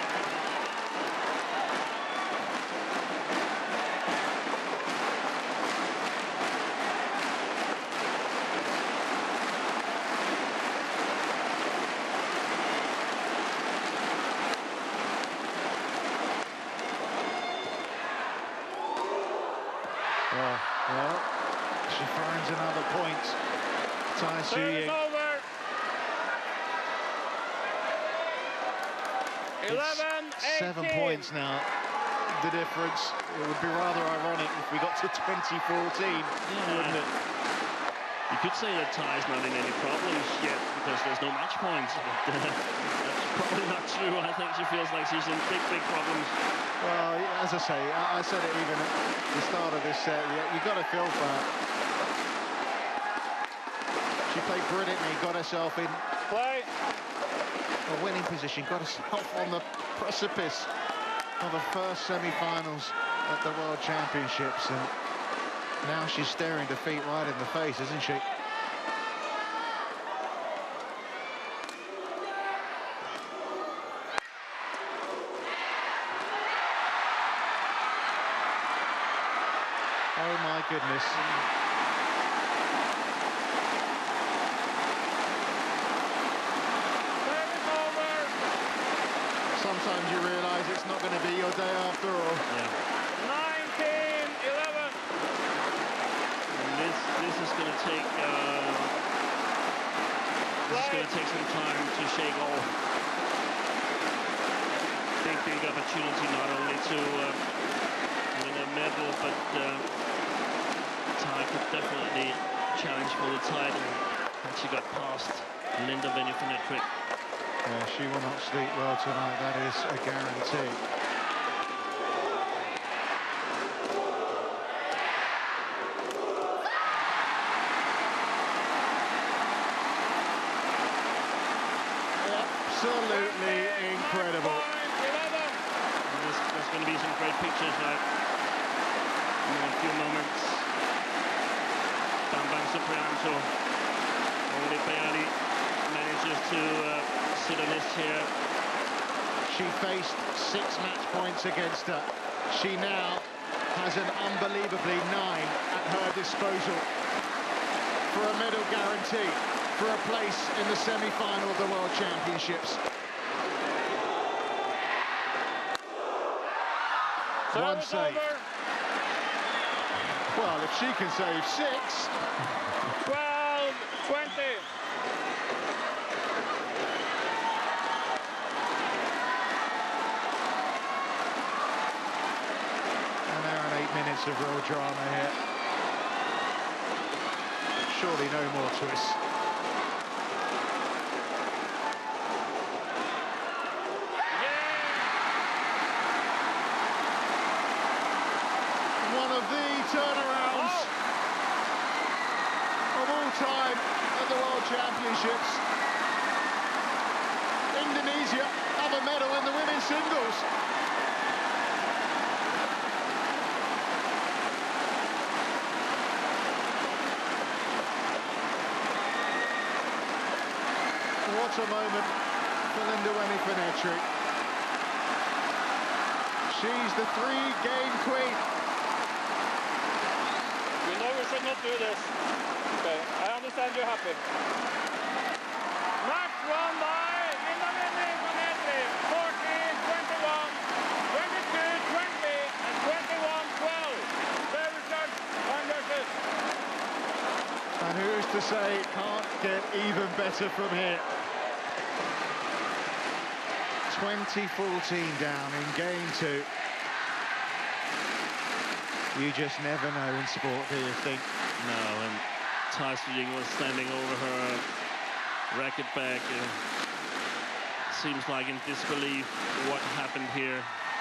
Oh, well, she finds another point. Ties to Ying. Over. eleven, seven points now. The difference. It would be rather ironic if we got to twenty fourteen, yeah. wouldn't it? You could say that tie's not in any problems yet because there's no match points. But, uh, that's probably not true. I think she feels like she's in big, big problems. Well, as I say, I, I said it even at the start of this set. You've got to feel for her. She played brilliantly, got herself in Play. a winning position, got herself on the precipice of the first semi-finals at the World Championships, and now she's staring defeat right in the face, isn't she? Oh my goodness. Sometimes you realise it's not going to be your day after all. Yeah. nineteen eleven. And this this is going to take uh, this is going to take some time to shake off. Big big opportunity not only to uh, win a medal, but uh, Ty could definitely challenge for the title. And she got past Lindaweni FANETRI. Yeah, she will not sleep well tonight, that is a guarantee. Absolutely incredible. And there's, there's going to be some great pictures now in a few moments. Bambang Supriyanto only barely manages to uh, sit on his chair. She faced six match points against her. She now has an unbelievably nine at her disposal for a medal guarantee, for a place in the semi-final of the World Championships. One save. Well, if she can save six. twelve twenty. An hour and eight minutes of real drama here. Surely no more twists. One of the turnarounds oh. of all time at the World Championships. Indonesia have a medal in the women's singles. What a moment for Lindaweni FANETRI. She's the three-game queen. We know we should not do this. Okay, I understand you're happy. Match won by Lindaweni FANETRI, fourteen twenty-one. to say, can't get even better from here. twenty fourteen down in game two. You just never know in sport, do you think? No, and Tyson Ying was standing over her racket back. Uh, seems like in disbelief what happened here.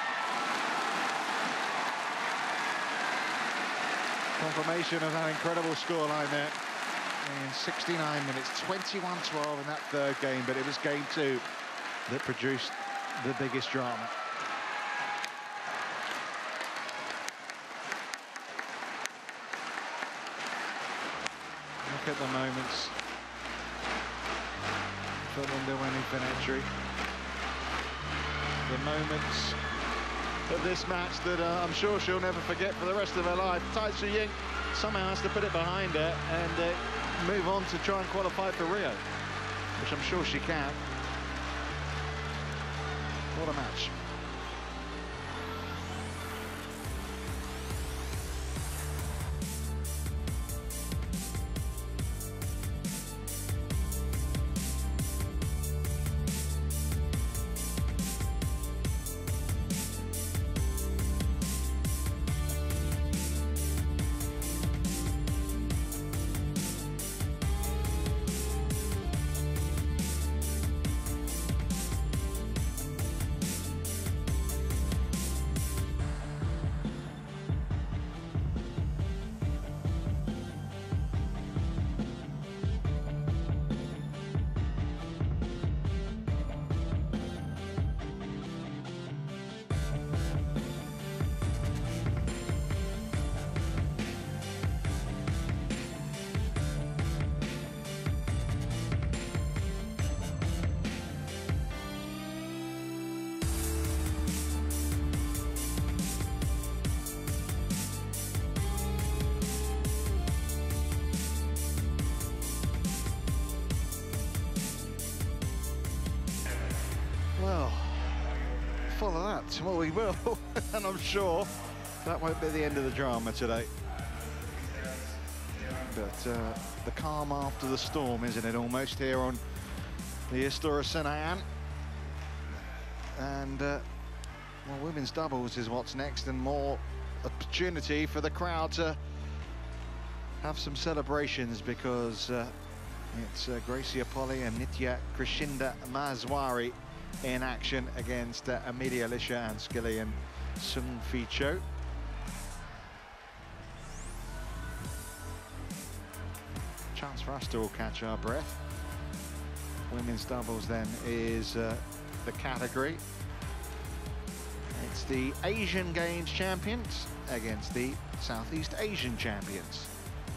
Confirmation of that incredible scoreline there. In sixty-nine minutes, twenty-one twelve in that third game, but it was game two that produced the biggest drama. Look at the moments for Lindaweni FANETRI. The moments of this match that uh, I'm sure she'll never forget for the rest of her life. Tyson Ying somehow has to put it behind her and uh, move on to try and qualify for Rio, which I'm sure she can. What a match. Well, follow that. Well, we will, and I'm sure that won't be the end of the drama today. But uh, the calm after the storm, isn't it, almost, here on the Istora Senayan. And, uh, well, women's doubles is what's next, and more opportunity for the crowd to have some celebrations, because uh, it's uh, Gracia Polly and Nitya Krishinda Maheswari in action against uh, Amelia Lisha and Skillian Sung Fi Cho. Chance for us to all catch our breath. Women's doubles then is uh, the category. It's the Asian Games champions against the Southeast Asian champions.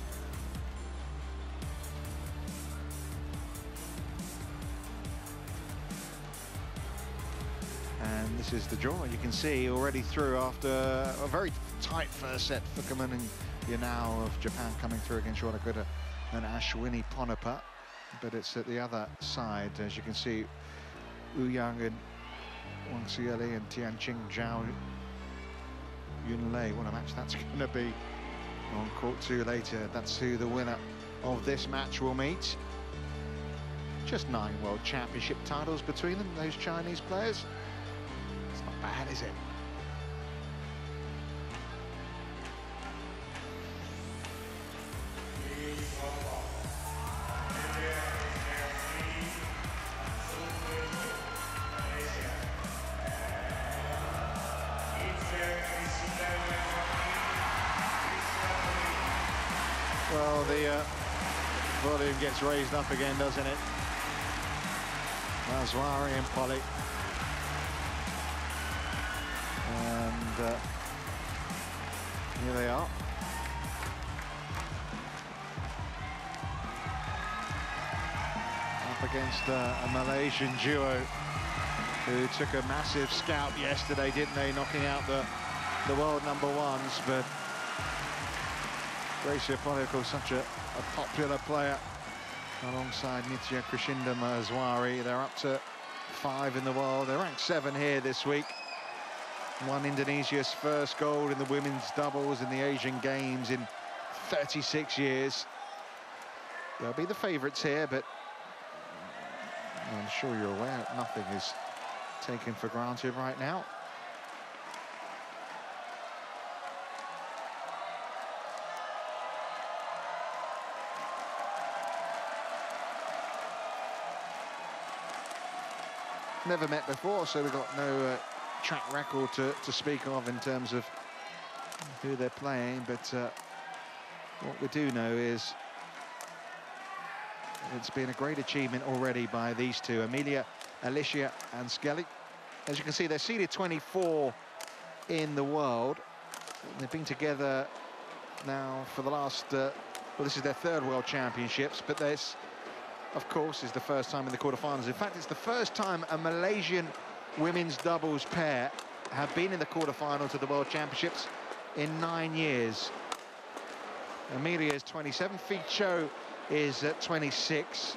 And this is the draw. You can see already through after a very tight first set. Fukuman and Yanao of Japan coming through against Shwarakuta and Ashwini Ponapa. But it's at the other side, as you can see, Ouyang and Wang Xieli and Tianqing Zhao Yunlei. What a match that's going to be on court two later. That's who the winner of this match will meet. Just nine World Championship titles between them, those Chinese players. It's not bad, is it? Well, the uh, volume gets raised up again, doesn't it? Maheswari and Polly. And uh, here they are. Up against uh, a Malaysian duo who took a massive scalp yesterday, didn't they? Knocking out the, the world number ones, but Gracia Polly, of course, such a, a popular player alongside Nitya Krishinda Maheswari. They're up to five in the world. They're ranked seven here this week. Won Indonesia's first gold in the women's doubles in the Asian Games in thirty-six years. They'll be the favourites here, but I'm sure you're aware nothing is taken for granted right now. Never met before, so we've got no uh, track record to, to speak of in terms of who they're playing, but uh, what we do know is it's been a great achievement already by these two, Amelia, Alicia and Skelly. As you can see, they're seeded twenty-four in the world. They've been together now for the last, uh, well, this is their third World Championships, but this, of course, is the first time in the quarterfinals. In fact, it's the first time a Malaysian women's doubles pair have been in the quarterfinals of the World Championships in nine years. Amelia is twenty-seven, Fei Cho is at twenty-six.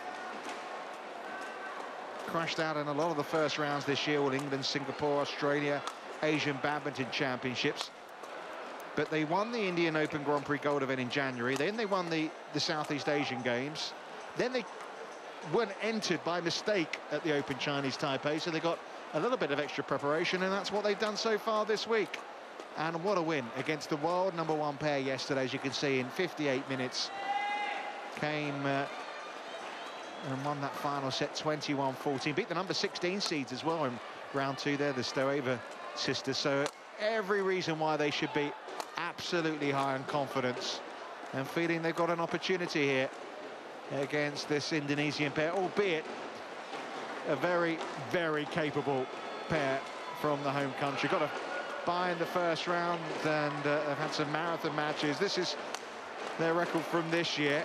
Crashed out in a lot of the first rounds this year, all England, Singapore, Australia, Asian Badminton Championships. But they won the Indian Open Grand Prix Gold event in January. Then they won the, the Southeast Asian Games. Then they weren't entered by mistake at the Open Chinese Taipei, so they got a little bit of extra preparation, and that's what they've done so far this week. And what a win against the world number one pair yesterday, as you can see, in fifty-eight minutes. Came uh, and won that final set twenty-one fourteen. Beat the number sixteen seeds as well in round two there, the Stoeva sisters. So every reason why they should be absolutely high on confidence and feeling they've got an opportunity here against this Indonesian pair, albeit a very, very capable pair from the home country. Got a bye in the first round, and uh, they've had some marathon matches. This is their record from this year.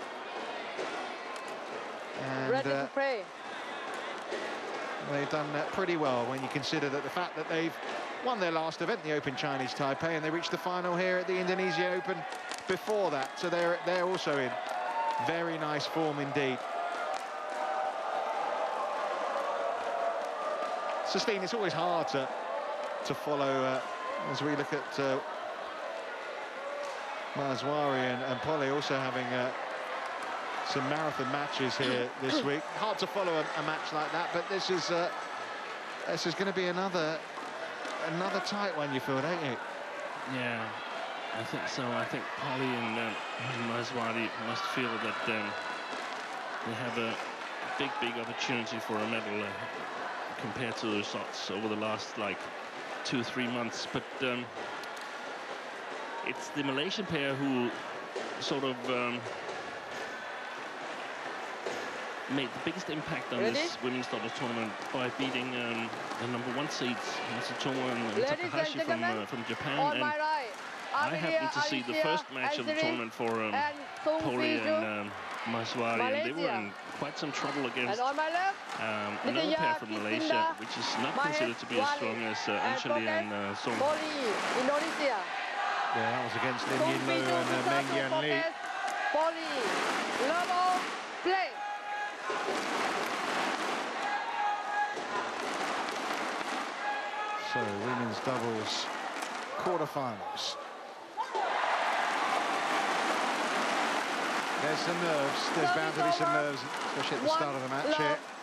And Ready uh, to play. They've done uh, pretty well when you consider that the fact that they've won their last event, the Open Chinese Taipei, and they reached the final here at the Indonesia Open before that. So they're, they're also in very nice form indeed. Sistine, it's always hard to, to follow uh, as we look at uh, Maheswari and, and Polly also having uh, some marathon matches here this week. Hard to follow a, a match like that, but this is uh, this is going to be another another tight one, you feel, don't you? Yeah, I think so. I think Polly and um, Maheswari must feel that um, they have a big, big opportunity for a medal uh, compared to the results over the last like two, three months. But um, it's the Malaysian pair who sort of um, made the biggest impact on Ready? this women's doubles tournament by beating um, the number one seeds, Matsutomo and Ladies and Takahashi from, gentlemen, uh, from Japan. on And my right, I Amelia, happened to see the Alicia, first match of the Anthony, tournament for um, and Song Polly Fei Ju. and um, Maheswari, and they were Malaysia. in quite some trouble And against on my left, um, another pair from Malaysia, which is not considered to be as strong as uh, Anjali and uh, Song. Polly, Indonesia. Yeah, that was against Lim Song Yin Fei Lu Ju, and uh, Meng Yan Lee. Polly, level, play. So, women's doubles quarterfinals. There's some nerves. There's bound to be some nerves, especially at the start of the match here.